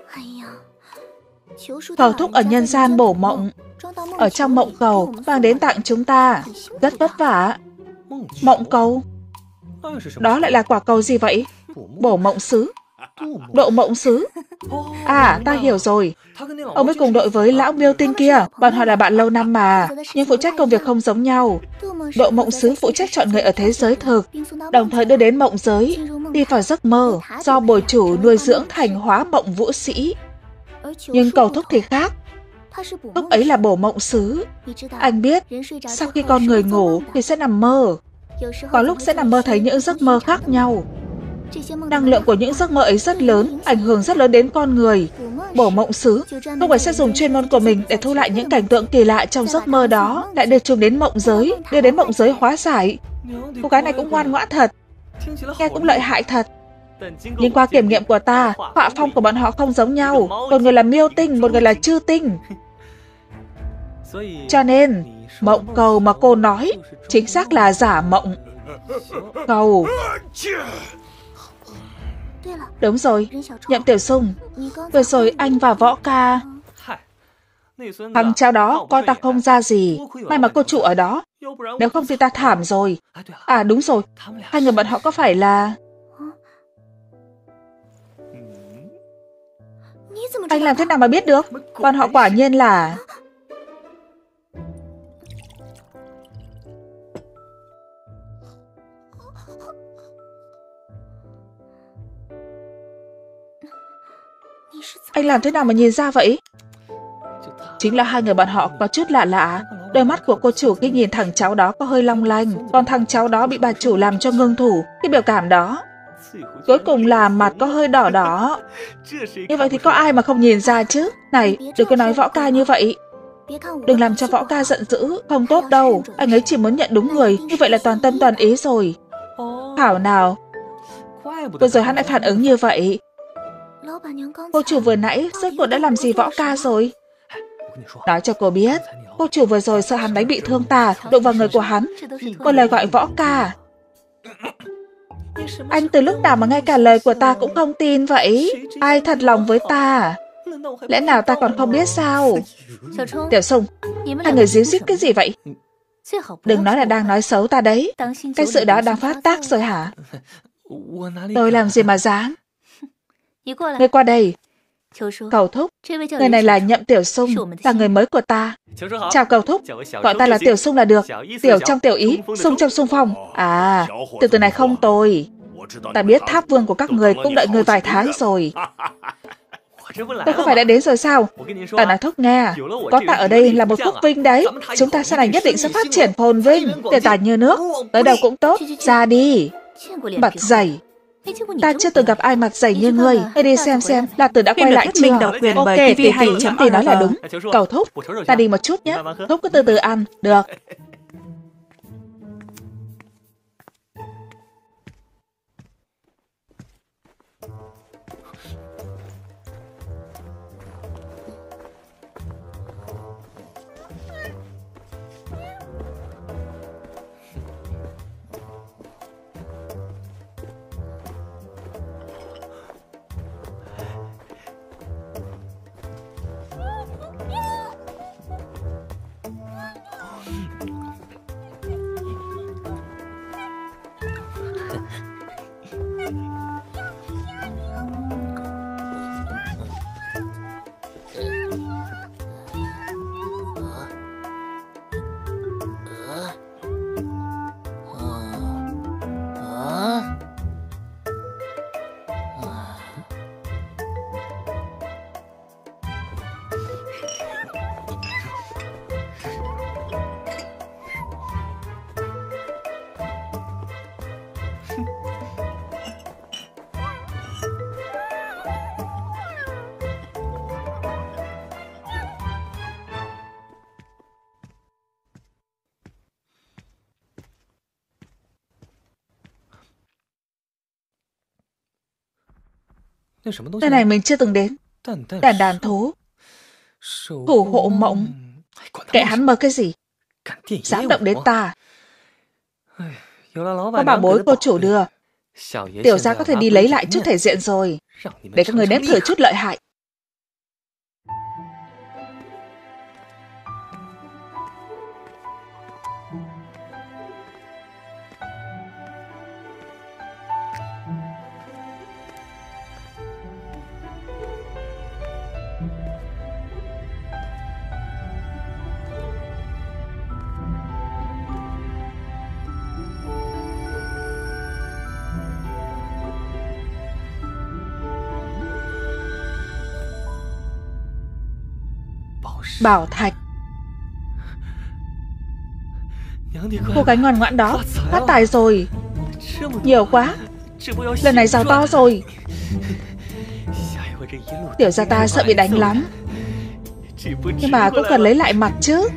Cầu Thúc ở nhân gian bổ mộng, ở trong mộng cầu mang đến tặng chúng ta, rất vất vả. Mộng cầu? Đó lại là quả cầu gì vậy? Bổ Mộng Sứ. Độ Mộng Sứ. À, ta hiểu rồi. Ông ấy cùng đội với lão Miêu Tinh kia, bọn họ là bạn lâu năm mà, nhưng phụ trách công việc không giống nhau. Độ Mộng Sứ phụ trách chọn người ở thế giới thực, đồng thời đưa đến mộng giới, đi vào giấc mơ, do bồi chủ nuôi dưỡng thành hóa mộng vũ sĩ. Nhưng Cầu Thúc thì khác. Thúc ấy là Bổ Mộng Sứ. Anh biết, sau khi con người ngủ thì sẽ nằm mơ. Có lúc sẽ nằm mơ thấy những giấc mơ khác nhau. Năng lượng của những giấc mơ ấy rất lớn, ảnh hưởng rất lớn đến con người. Bổ Mộng Sứ, thúc ấy sẽ dùng chuyên môn của mình để thu lại những cảnh tượng kỳ lạ trong giấc mơ đó, lại đưa chúng đến mộng giới, đưa đến mộng giới hóa giải. Cô gái này cũng ngoan ngoãn thật, nghe cũng lợi hại thật. Nhưng qua kiểm nghiệm của ta, họa phong của bọn họ không giống nhau. Một người là Miêu Tinh, một người là Chư Tinh. Cho nên, mộng cầu mà cô nói chính xác là giả mộng cầu. Đúng rồi, Nhậm Tiểu Sung, vừa rồi anh và Võ ca. Thằng cháu đó coi ta không ra gì, may mà cô chủ ở đó, nếu không thì ta thảm rồi. À đúng rồi, hai người bọn họ có phải là... Anh làm thế nào mà biết được? Bọn họ quả nhiên là... Anh làm thế nào mà nhìn ra vậy? Chính là hai người bọn họ có chút lạ lạ. Đôi mắt của cô chủ khi nhìn thằng cháu đó có hơi long lanh, còn thằng cháu đó bị bà chủ làm cho ngưng thủ. Cái biểu cảm đó cuối cùng là mặt có hơi đỏ đỏ. Như vậy thì có ai mà không nhìn ra chứ? Này, đừng có nói Võ ca như vậy. Đừng làm cho Võ ca giận dữ, không tốt đâu. Anh ấy chỉ muốn nhận đúng người, như vậy là toàn tâm toàn ý rồi. Thảo nào, vừa rồi hắn lại phản ứng như vậy. Cô chủ vừa nãy rốt cuộc đã làm gì Võ ca rồi? Nói cho cô biết, cô chủ vừa rồi sợ hắn đánh bị thương ta, đụng vào người của hắn. Cô lời gọi Võ ca. Anh từ lúc nào mà ngay cả lời của ta cũng không tin vậy? Ai thật lòng với ta? Lẽ nào ta còn không biết sao? Tiểu Sung, hai người díu dít cái gì vậy? Đừng nói là đang nói xấu ta đấy. Cái sự đó đang phát tác rồi hả? Tôi làm gì mà dám? Ngươi qua đây. Cầu Thúc, người này là Nhậm Tiểu Sung, là người mới của ta. Chào Cầu Thúc, gọi ta là Tiểu Sung là được. Tiểu trong tiểu ý, Sung trong xung phong. À, từ từ này không tồi. Ta biết Tháp Vương của các người cũng đợi người vài tháng rồi. Tôi không phải đã đến rồi sao? Ta nói Thúc nghe, có ta ở đây là một phúc vinh đấy. Chúng ta sau này nhất định sẽ phát triển phồn vinh, tiền tài như nước. Tới đâu cũng tốt, ra đi. Mặt dày. Ta chưa từng gặp ai mặt dày như ngươi. Hãy đi xem là Tử đã quay lại chưa? Ok, thì hay chấm thì nói là đúng. Cầu Thúc, ta đi một chút nhé. Thúc cứ từ từ ăn, được. Nơi này mình chưa từng đến. Đàn thú. Thủ hộ mộng. Kệ hắn mơ cái gì? Dám động đến ta. Có bảo bối cô chủ đưa. Tiểu gia có thể đi lấy lại chút thể diện rồi. Để các người nếm thử chút lợi hại. Bảo thạch. Cô gái ngoan ngoãn đó phát tài rồi. Nhiều quá. Lần này giàu to rồi. Tiểu gia ta sợ bị đánh lắm. Nhưng mà cũng cần lấy lại mặt chứ.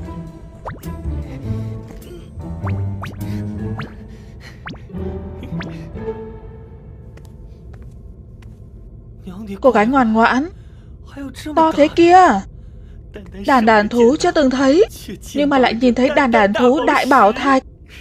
Cô gái ngoan ngoãn. To thế kia. Đàn thú chưa từng thấy. Nhưng mà lại nhìn thấy đàn thú đại bảo thạch.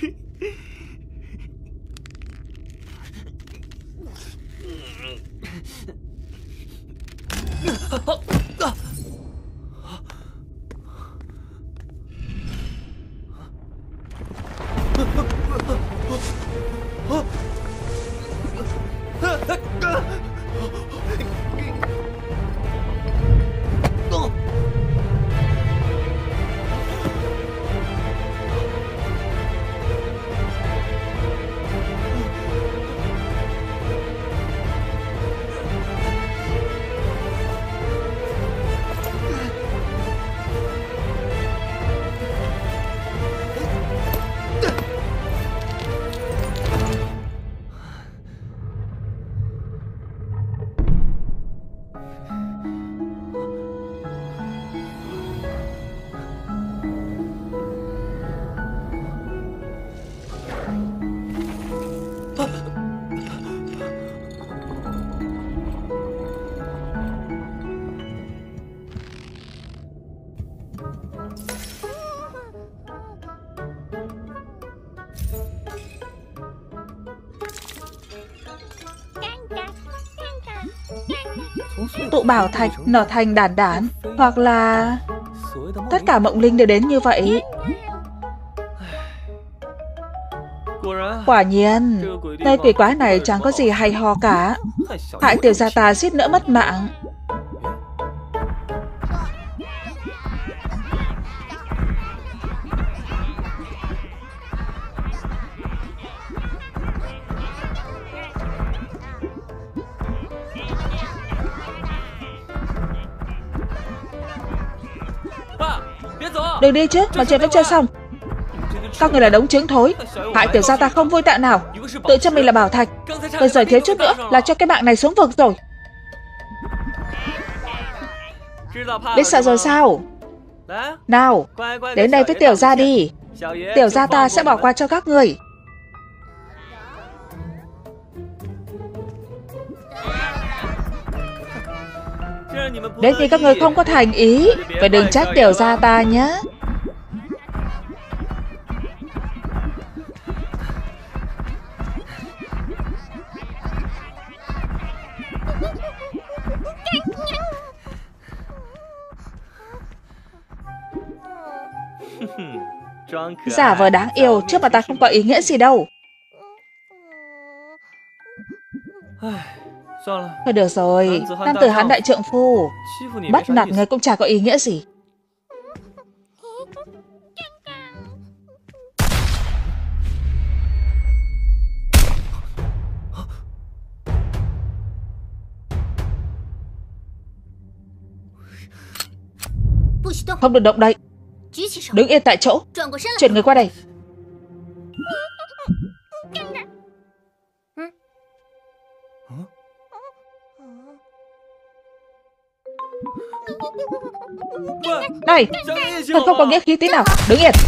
Tụ bảo thạch nở thành đàn. Hoặc là tất cả mộng linh đều đến như vậy. Quả nhiên, nơi quỷ quái này chẳng có gì hay ho cả. Hại tiểu gia ta suýt nữa mất mạng. Đừng đi chứ, mà chuyện vẫn chưa xong. Các người là đống trứng thối. Hại tiểu gia ta không vui tẹo nào. Tự cho mình là bảo thạch. Vừa rồi thiếu chút nữa là cho cái mạng này xuống vực rồi. Biết sợ rồi sao? Nào, đến đây với tiểu gia đi. Tiểu gia ta sẽ bỏ qua cho các người. Đến khi các người không có thành ý, phải đừng trách tiểu gia ta nhé. Giả vờ đáng yêu trước mặt ta không có ý nghĩa gì đâu. Thôi được rồi, nam tử hán đại trượng phu, bắt nạt người cũng chả có ý nghĩa gì. Không được động đậy. Đứng yên tại chỗ. Chuyển người qua đây. Này, thật không có nghĩa khí tí nào. Đứng yên.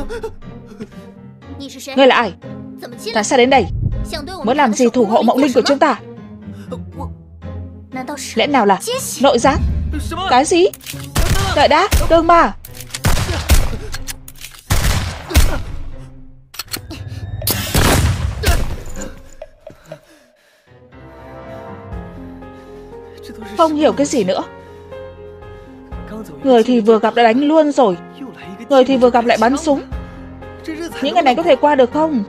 Ngươi là ai? Tại sao đến đây? Muốn làm gì thủ hộ mộng linh của chúng ta? Lẽ nào là nội gián? Cái gì? Đợi đã, đừng mà. Không hiểu cái gì nữa. Người thì vừa gặp đã đánh luôn rồi, người thì vừa gặp lại bắn súng. Những ngày này có thể qua được không?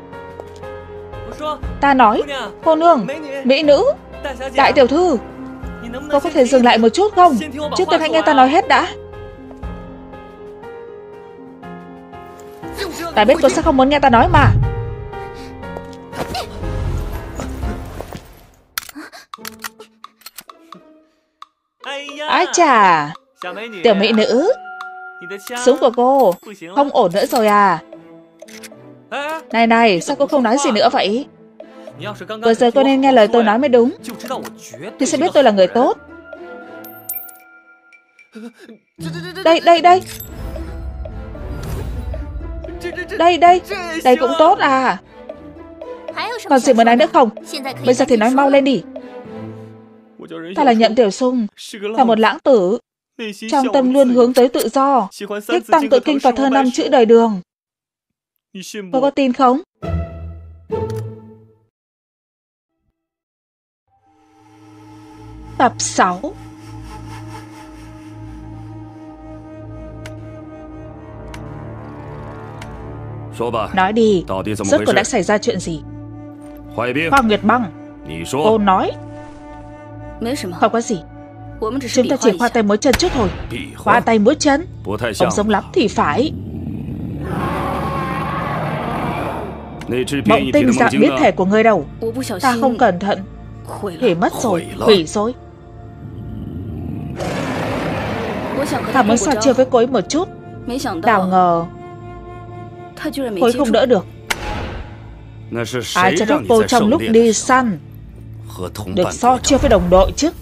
Ta nói, cô nương, mỹ nữ, đại tiểu thư, cô có thể dừng lại một chút không? Trước tiên hãy nghe ta nói hết đã. Ta biết cô sẽ không muốn nghe ta nói mà. Ái chà, tiểu mỹ nữ, súng của cô không ổn nữa rồi à? Này này, sao cô không nói gì nữa vậy? Vừa giờ cô nên nghe lời tôi nói mới đúng, thì sẽ biết tôi là người tốt. Đây, đây, đây. Đây, đây, đây cũng tốt à. Còn gì mà nói nữa không? Bây giờ thì nói mau lên đi. Ta là Nhậm Tiểu Sung, là một lãng tử, trong tâm luôn hướng tới tự do, thích tăng tự kinh và thơ năm chữ đời đường. Cô có tin không? Tập 6. Nói đi, rốt cuộc đã xảy ra chuyện gì? Hoa Nguyệt Băng, cô nói. Không có gì, chúng ta chỉ khoa tay múa chân chút thôi. Khoa tay múa chân? Không giống lắm thì phải. Mộng tinh dạng biến thể của ngươi đâu? Ta không cẩn thận thì mất rồi, hủy rồi. Ta muốn sao chiêu với cô ấy một chút, nào ngờ cô ấy không đỡ được. Ai cho các cô trong lúc đi săn được so chiêu với đồng đội chứ?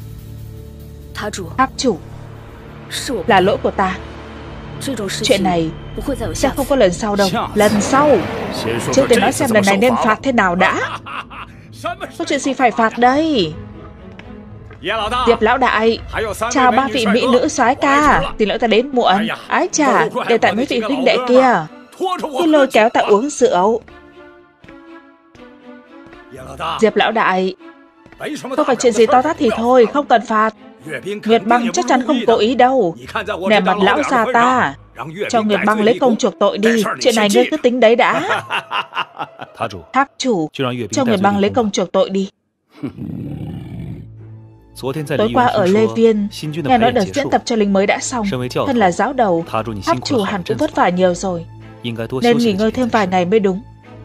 Tháp chủ, là lỗi của ta. Chuyện này sẽ không có lần sau đâu. Lần sau. Trước tiên nói xem lần này nên phạt thế nào đã. Có chuyện gì phải phạt đây? Diệp lão đại, chào ba vị mỹ nữ soái ca. Xin lỗi ta đến muộn. Ái chà, đều tại mấy vị huynh đệ kia cứ lôi kéo ta uống rượu. Diệp lão đại, không phải chuyện gì to tát thì thôi, không cần phạt. Nguyệt Băng chắc chắn không cố ý đâu. Nể mặt lão già ta, cho Nguyệt Băng lấy công chuộc tội đi. Chuyện này ngươi cứ tính đấy đã. Tháp chủ, cho Nguyệt Băng lấy công chuộc tội đi. Tối qua ở Lê Viên, nghe nói đợt diễn tập cho lính mới đã xong. Thân là giáo đầu, tháp chủ hẳn cũng vất vả nhiều rồi, nên nghỉ ngơi thêm vài ngày mới đúng.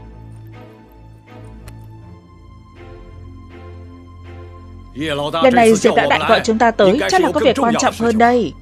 Lần này Diệp lão đại gọi chúng ta tới, chắc là có việc quan trọng hơn đây.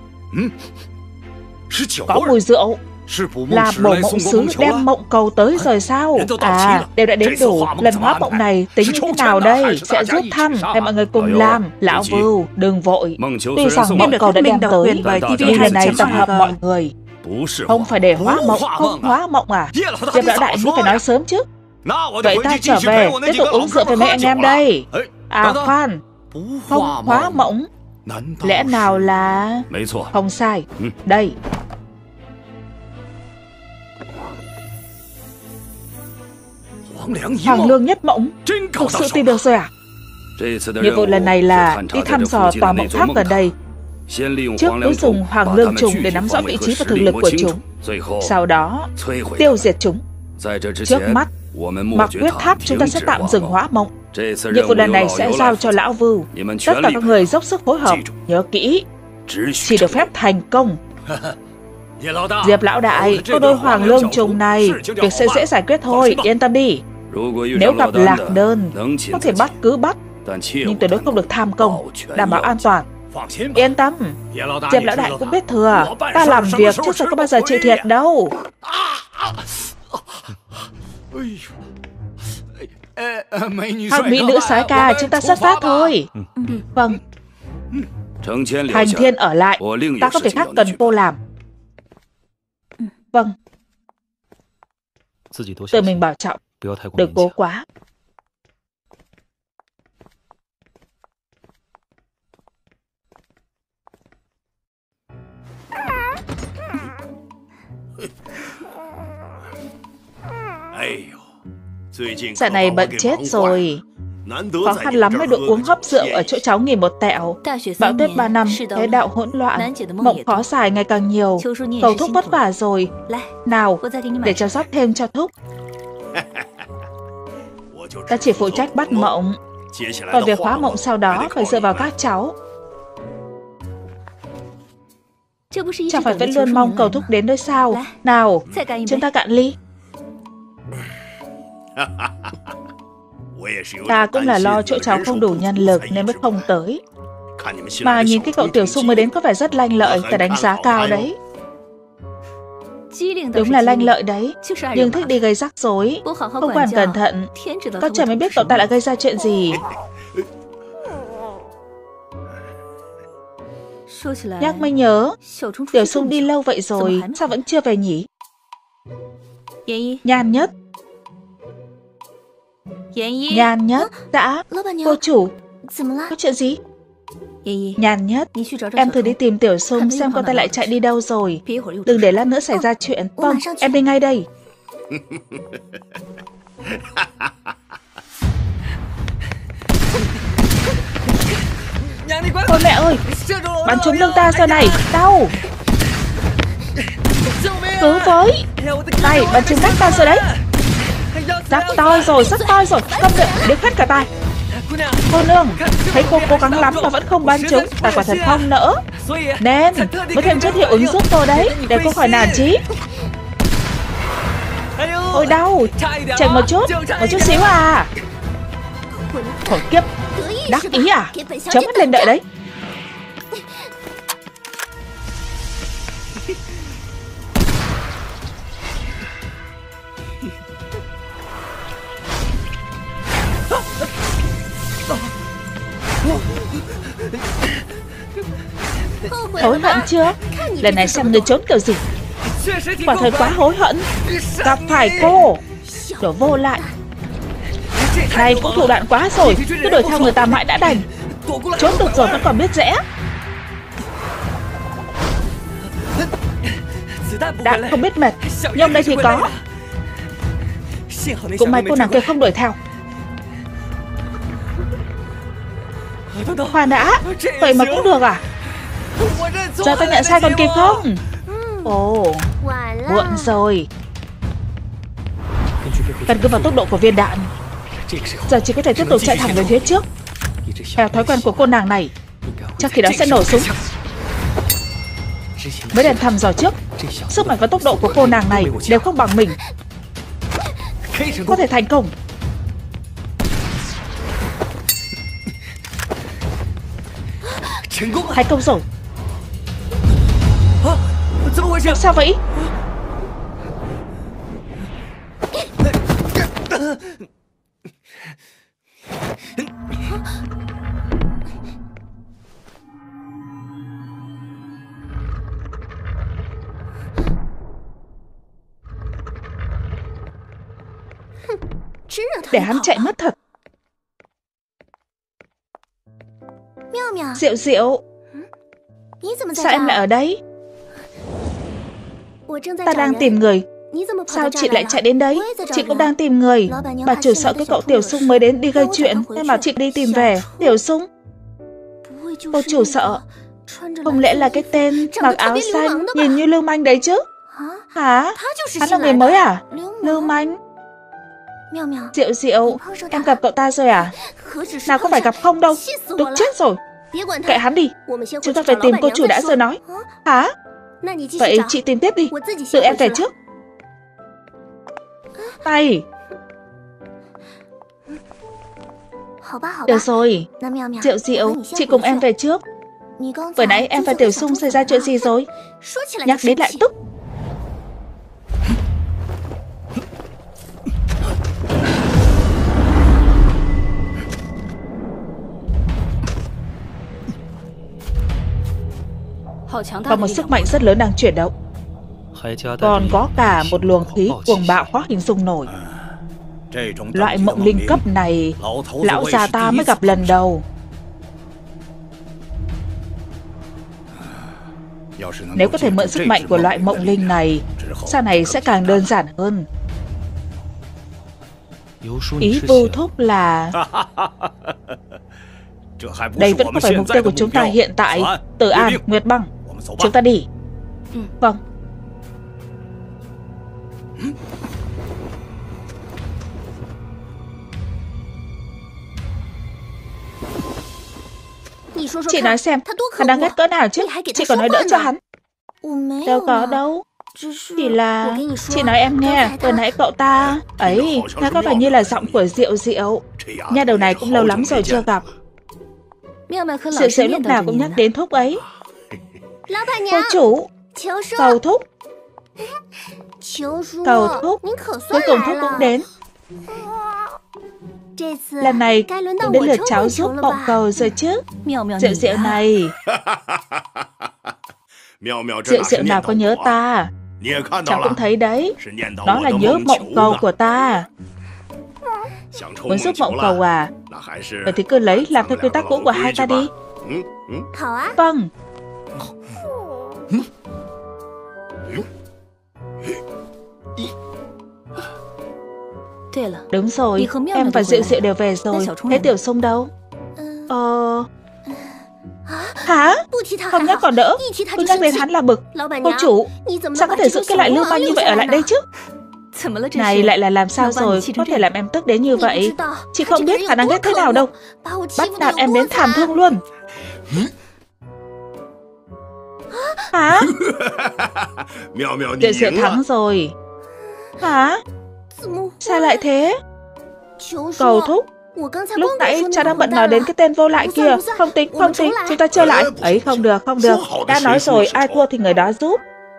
Có mùi rượu. Là Bổ Mộng Sứ đem mộng cầu tới rồi sao? À, đều đã đến đủ. Lần hóa mộng này tính như thế nào đây? Sẽ rút thăm hay mọi người cùng làm? Lão Vưu, đừng vội. Tuy rằng mộng cầu đã đem tới, nhưng lần này tập hợp mọi người không phải để hóa mộng. Không hóa mộng à? Diệp lão đại, ngươi phải nói sớm chứ. Vậy ta trở về tiếp tục uống rượu với mấy anh em đây. À khoan, không hóa mộng, lẽ nào là... Không sai. Đây, Hoàng Lương Nhất Mộng. Thực sự tin được rồi à? Nhiệm vụ lần này là đi thăm dò tòa mộng tháp gần đây. Trước cứ dùng Hoàng Lương trùng để nắm rõ vị trí và thực lực của chúng, sau đó tiêu diệt chúng. Trước mắt, Mặc Quyết Tháp chúng ta sẽ tạm dừng hóa mộng. Nhiệm vụ lần này sẽ giao cho Lão Vưu. Tất cả các người dốc sức phối hợp, nhớ kỹ, chỉ được phép thành công. Diệp lão đại, có đôi Hoàng Lương trùng này, việc sẽ dễ giải quyết thôi, yên tâm đi. Nếu gặp lạc đơn, có thể bắt cứ bắt, nhưng tuyệt đối không được tham công, đảm bảo an toàn. Yên tâm, Diệp lão đại cũng biết thừa, ta làm việc chứ sao có bao giờ chịu thiệt đâu. Hai mỹ nữ soái ca, chúng ta xuất phát thôi. Vâng. Thành Thiên ở lại, ta có việc khác cần cô làm. Vâng. Tự mình bảo trọng, đừng cố quá. Dạo này bận chết rồi. Khó khăn lắm mới được uống hớp rượu ở chỗ cháu nghỉ một tẹo. Bão tuyết 3 năm, thế đạo hỗn loạn, mộng khó xài ngày càng nhiều. Cầu Thúc vất vả rồi. Nào, để cháu rót thêm cho Thúc. Ta chỉ phụ trách bắt mộng, còn việc khóa mộng sau đó phải dựa vào các cháu. Chẳng phải vẫn luôn mong Cầu Thúc đến nơi sao? Nào, chúng ta cạn ly. Ta cũng là lo chỗ cháu không đủ nhân lực nên mới không tới. Mà nhìn cái cậu Tiểu Sung mới đến có vẻ rất lanh lợi, phải đánh giá cao đấy. Đúng là lanh lợi đấy, nhưng thích đi gây rắc rối, không quản cẩn thận. Có trời mới biết cậu ta lại gây ra chuyện gì. Nhắc mới nhớ, Tiểu Sung đi lâu vậy rồi, sao vẫn chưa về nhỉ? Nhan Nhất. Nhan Nhất, đã. Cô chủ, có chuyện gì? Nhan Nhất, em thử đi tìm Tiểu Sung xem cô ta lại chạy đi đâu rồi. Đừng để lát nữa xảy ra chuyện. Vâng, em đi ngay đây. Ôi mẹ ơi, bắn trúng lưng ta sao này, đau. Cứu với. Này, bắn trúng mắt ta rồi đấy. Rất to rồi, câm miệng, điếc hết cả tai. Cô nương, thấy cô cố gắng lắm mà vẫn không bắn trúng, ta quả thật không nỡ. Nên mới thêm chút hiệu ứng giúp cô đấy, để cô khỏi nản chí. Ôi đau, chệch một chút xíu à. Khổ kiếp, đắc ý à, chớ mắt lên đợi đấy. Hối hận chưa? Lần này xem ngươi trốn kiểu gì. Quả thật quá hối hận. Gặp phải cô, đồ vô lại. Này cũng thủ đoạn quá rồi, cứ đuổi theo người ta mãi đã đành. Trốn được rồi vẫn còn biết rẽ. Đạn không biết mệt, nhưng đây thì có. Cũng may cô nàng kia không đuổi theo. Khoan đã, vậy mà cũng được à? Giờ ta nhận sai còn kịp không? Ồ, muộn rồi. Căn cứ vào tốc độ của viên đạn, giờ chỉ có thể tiếp tục chạy thẳng về phía trước. Theo thói quen của cô nàng này, chắc khi đó sẽ nổ súng. Mới đèn thăm dò trước, sức mạnh và tốc độ của cô nàng này đều không bằng mình. Có thể thành công. Thành công rồi. Sao vậy? Để hắn chạy mất thật. Diệu Diệu, sao em lại ở đây? Ta đang tìm người. Sao chị lại chạy đến đấy? Chị cũng đang tìm người. Bà chủ sợ cái cậu Tiểu Sung mới đến đi gây chuyện nên bảo chị đi tìm về. Tiểu Sung? Cô chủ sợ không lẽ là cái tên mặc áo xanh nhìn như lưu manh đấy chứ? Hả? Hắn là người mới à? Lưu manh? Diệu Diệu, em gặp cậu ta rồi à? Nào có phải gặp không đâu. Tức chết rồi. Kệ hắn đi, chúng ta phải tìm cô chủ đã rồi nói. Hả? Vậy chị tìm tiếp đi, tự em về trước. Này. Được rồi, Diệu Diệu, chị cùng em về trước. Vừa nãy em và Tiểu Sung xảy ra chuyện gì rồi? Nhắc đến lại tức. Và một sức mạnh rất lớn đang chuyển động. Còn có cả một luồng khí cuồng bạo khó hình dung nổi. Loại mộng linh cấp này lão già ta mới gặp lần đầu. Nếu có thể mượn sức mạnh của loại mộng linh này, sau này sẽ càng đơn giản hơn. Ý Vu Thúc là... Đây vẫn không phải mục tiêu của chúng ta hiện tại. Tử An, Nguyệt Băng, chúng ta đi. Vâng. Chị nói xem, hắn đáng ghét cỡ nào chứ. Chị còn nói đỡ cho hắn. Đâu có đâu. Chỉ là... Chị nói em nghe, vừa nãy cậu ta... Ấy, nó có vẻ như là giọng của Diệu Diệu. Nha đầu này cũng lâu lắm rồi chưa gặp. Diệu Diệu lúc nào cũng nhắc đến Thúc ấy. Cô chủ, cầu Thúc. Cầu Thúc, cuối cùng Thúc cũng đến. Lần này cũng đến lượt cháu giúp Mộng Cầu rồi chứ. Diệu Diệu này. Diệu Diệu nào có nhớ ta. Cháu cũng thấy đấy. Đó là nhớ Mộng Cầu của ta. Muốn giúp Mộng Cầu à? Vậy thì cứ lấy làm theo quy tắc cũ của hai ta đi. Vâng. Đúng rồi, em và Diệu Diệu đều về rồi. Thế Tiểu Sung đâu? Hả? Không nhắc còn đỡ. Cứ nhắc đến hắn là bực. Cô chủ, sao có thể giữ cái loại lưu manh như vậy ở lại đây chứ? Này lại là làm sao rồi, có thể làm em tức đến như vậy? Chị không biết khả năng ghét thế nào đâu. Bắt nạt em đến thảm thương luôn. Hả? Diệu Diệu thắng rồi. Hả? Sao lại thế? Cầu Thúc, lúc nãy cha đang bận nói đến cái tên vô lại kia. Không tính, chúng ta chơi lại. Ấy không được. Đã nói rồi, ai thua thì người đó giúp.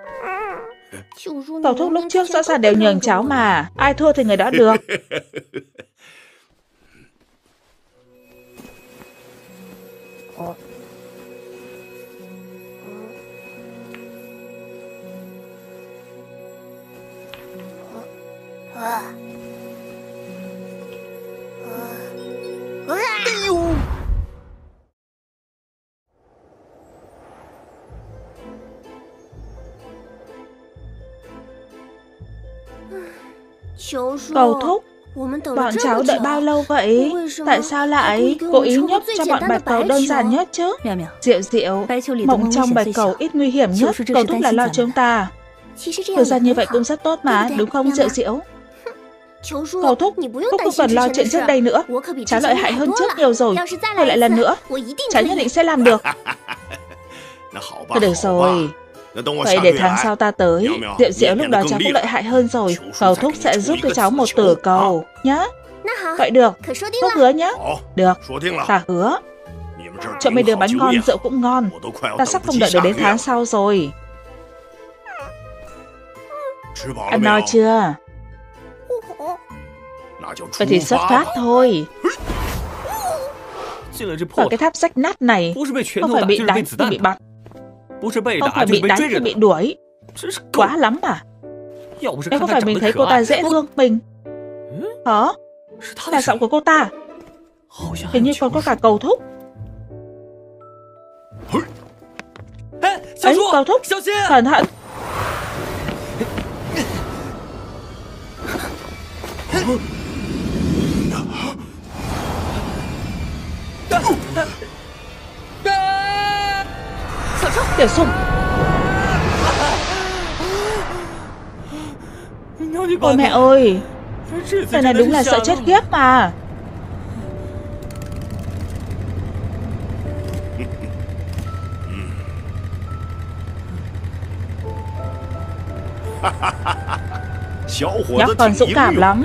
Cầu Thúc lúc trước rõ ràng đều nhường cháu mà. Ai thua thì người đó được. Cầu Thúc, bọn cháu đợi bao lâu vậy? Tại sao lại cố ý nhấp cho bọn bạch cầu đơn giản nhất chứ? Diệu Diệu, mộng trong bạch cầu ít nguy hiểm nhất. Cầu Thúc là lo chúng ta. Thực ra như vậy cũng rất tốt mà, đúng không Diệu Diệu? Cầu Thúc, Thúc không cần lo chuyện trước đây nữa. Cháu lợi hại hơn trước nhiều rồi. Thôi lại lần nữa, cháu nhất định sẽ làm được. Thôi được rồi. Vậy để tháng sau ta tới, Diệu Diệu lúc đó cháu cũng lợi hại hơn rồi. Cầu Thúc sẽ giúp cho cháu một tử cầu nhá. Vậy được, Thúc hứa nhá. Được, ta hứa. Chỗ mấy đứa bánh ngon, rượu cũng ngon. Ta sắp không đợi được đến tháng sau rồi. Ăn no chưa? Vậy thì xuất phát thôi. Vào cái tháp rách nát này, không phải bị đánh thì bị bắt, không phải bị đánh thì bị đuổi. Quá lắm à? Nếu không phải mình thấy cô ta dễ thương mình. Hả? Là giọng của cô ta. Hình như còn có cả Cầu Thúc. Ấy, Cầu Thúc, cẩn thận. Tiểu Sung. Ôi mẹ ơi, cái này đúng là sợ chết khiếp mà. Nhóc còn dũng cảm lắm.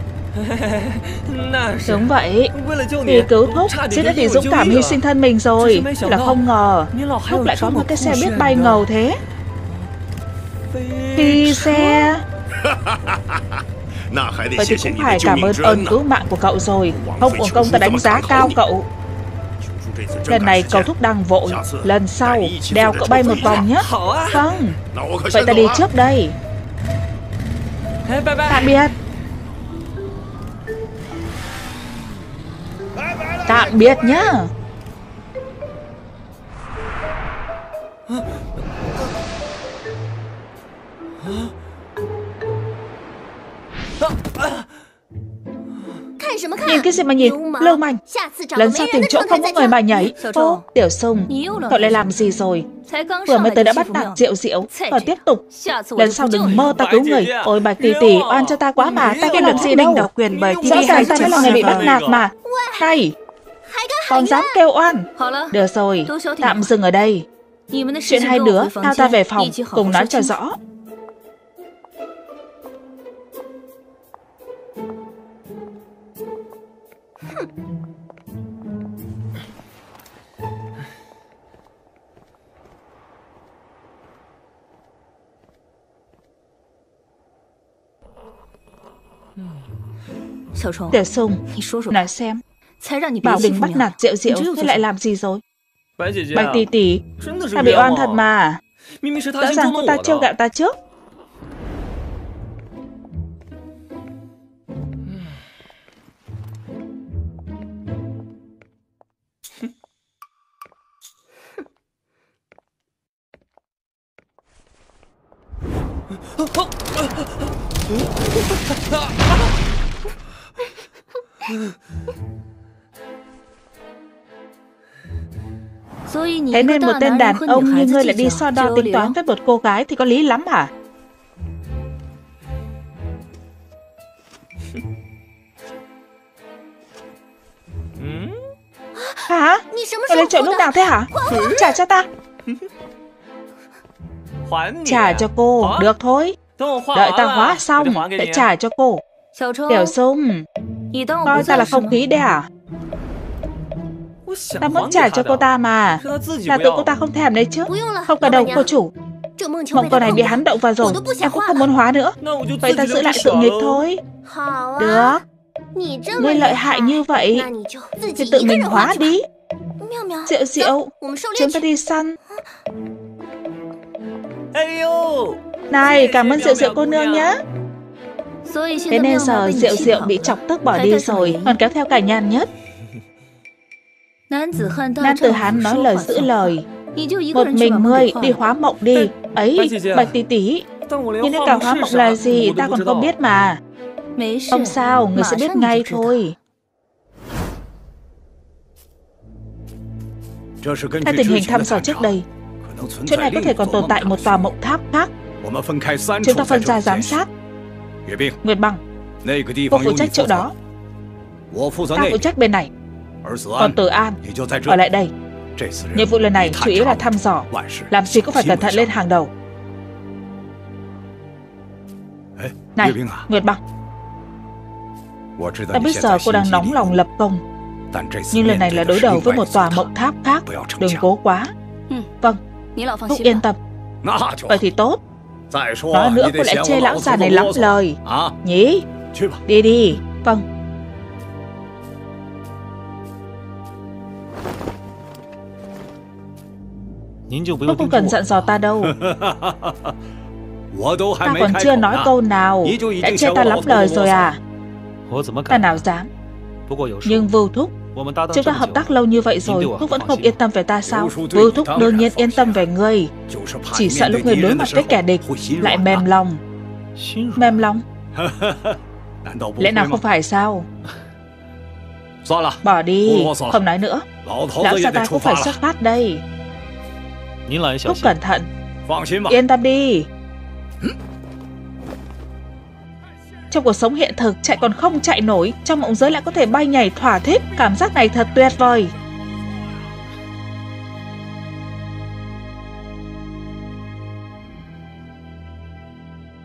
Đúng vậy, vì cứu Thúc, Dít đã vì dũng cảm hy sinh thân mình rồi. Là không ngờ Thúc lại có một cái xe biết bay ngầu thế. Phi xe. Vậy thì cũng phải cảm ơn ơn cứu mạng của cậu rồi. Không uổng công ta đánh giá cao cậu. Lần này Cầu Thúc đang vội, lần sau đèo cậu bay một vòng nhé. Vâng. Vậy ta đi trước đây. Tạm biệt. Tạm biệt nhá. Nhìn cái gì mà nhìn, lưu manh. Lần sau tìm chỗ không có người mà nhảy. Ô, Tiểu Sung, cậu lại làm gì rồi? Vừa mới tới đã bắt nạt Diệu Diệu, còn tiếp tục. Lần sau đừng mơ ta cứu người. Ôi Bạch tỷ tỷ, oan cho ta quá mà, ta có làm gì đâu. Rõ ràng ta mới là người bị bắt nạt mà. Này, còn dám kêu oan. Được rồi, tạm dừng ở đây. Chuyện hai đứa, theo ta về phòng, cùng nói cho rõ. Tiểu Sung, nói xem, bảo đừng bắt nạt Diệu Diệu, thế lại làm gì rồi? Bạch tỷ tỷ, ta bị oan thật mà. Rõ ràng cô ta trêu ghẹo ta trước. Thế nên một tên đàn ông như ngươi lại đi so đo tính toán với một cô gái thì có lý lắm hả? Hả? Ngươi lấy trộm lúc nào thế hả? Trả cho ta. Trả cho cô, được thôi. Đợi ta hóa xong, lại trả cho cô. Tiểu Sung, coi ta là không khí đấy à? Ta muốn trả cho cô ta mà. Là tự cô ta không thèm đấy chứ. Không cần đâu cô chủ. Mộng cầu này bị hắn động vào rồi, em cũng không muốn hóa nữa. Vậy ta giữ lại sự nghiệp thôi. Được. Ngươi lợi hại như vậy thì tự mình hóa đi. Diệu Diệu, chúng ta đi săn. Này, cảm ơn Diệu Diệu cô nương nhé. Thế nên giờ Diệu Diệu bị chọc tức bỏ đi rồi, còn kéo theo cả Nhan Nhất. Nam tử Hán nói lời giữ lời. Một mình ngươi đi hóa mộng đi. Ấy, Bạch tỷ tỷ, nhưng nếu cả hóa mộng là gì ta còn không biết mà. Không sao, người sẽ biết ngay thôi. Theo tình hình thăm dò trước đây, chỗ này có thể còn tồn tại một tòa mộng tháp khác. Chúng ta phân ra giám sát. Nguyệt Băng, cô phụ trách chỗ đó, ta phụ trách bên này. Còn Tử An ở lại đây. Nhiệm vụ lần này chủ yếu là thăm dò, làm gì cũng phải cẩn thận lên hàng đầu. Này, Nguyệt Băng, ta biết giờ cô đang nóng lòng lập công, nhưng lần này là đối đầu với một tòa mộng tháp khác, đừng cố quá. Vâng, Phúc yên tâm. Vậy thì tốt. Nói nữa cô lại chê lão già này lắm lời nhỉ. Đi đi. Vâng. Cô không cần dặn dò ta đâu. Ta còn chưa nói câu nào đã chê ta lắm lời rồi à? Ta nào dám. Nhưng Vưu Thúc, chúng ta hợp tác lâu như vậy rồi, Thúc vẫn không yên tâm về ta sao? Vưu Thúc đương nhiên yên tâm về ngươi. Chỉ sợ lúc ngươi đối mặt với kẻ địch lại mềm lòng. Mềm lòng? Lẽ nào không phải sao? Bỏ đi, không nói nữa. Lão gia ta cũng phải xuất phát đây. Thúc cẩn thận. Yên tâm đi. Trong cuộc sống hiện thực chạy còn không chạy nổi, trong mộng giới lại có thể bay nhảy thỏa thích. Cảm giác này thật tuyệt vời.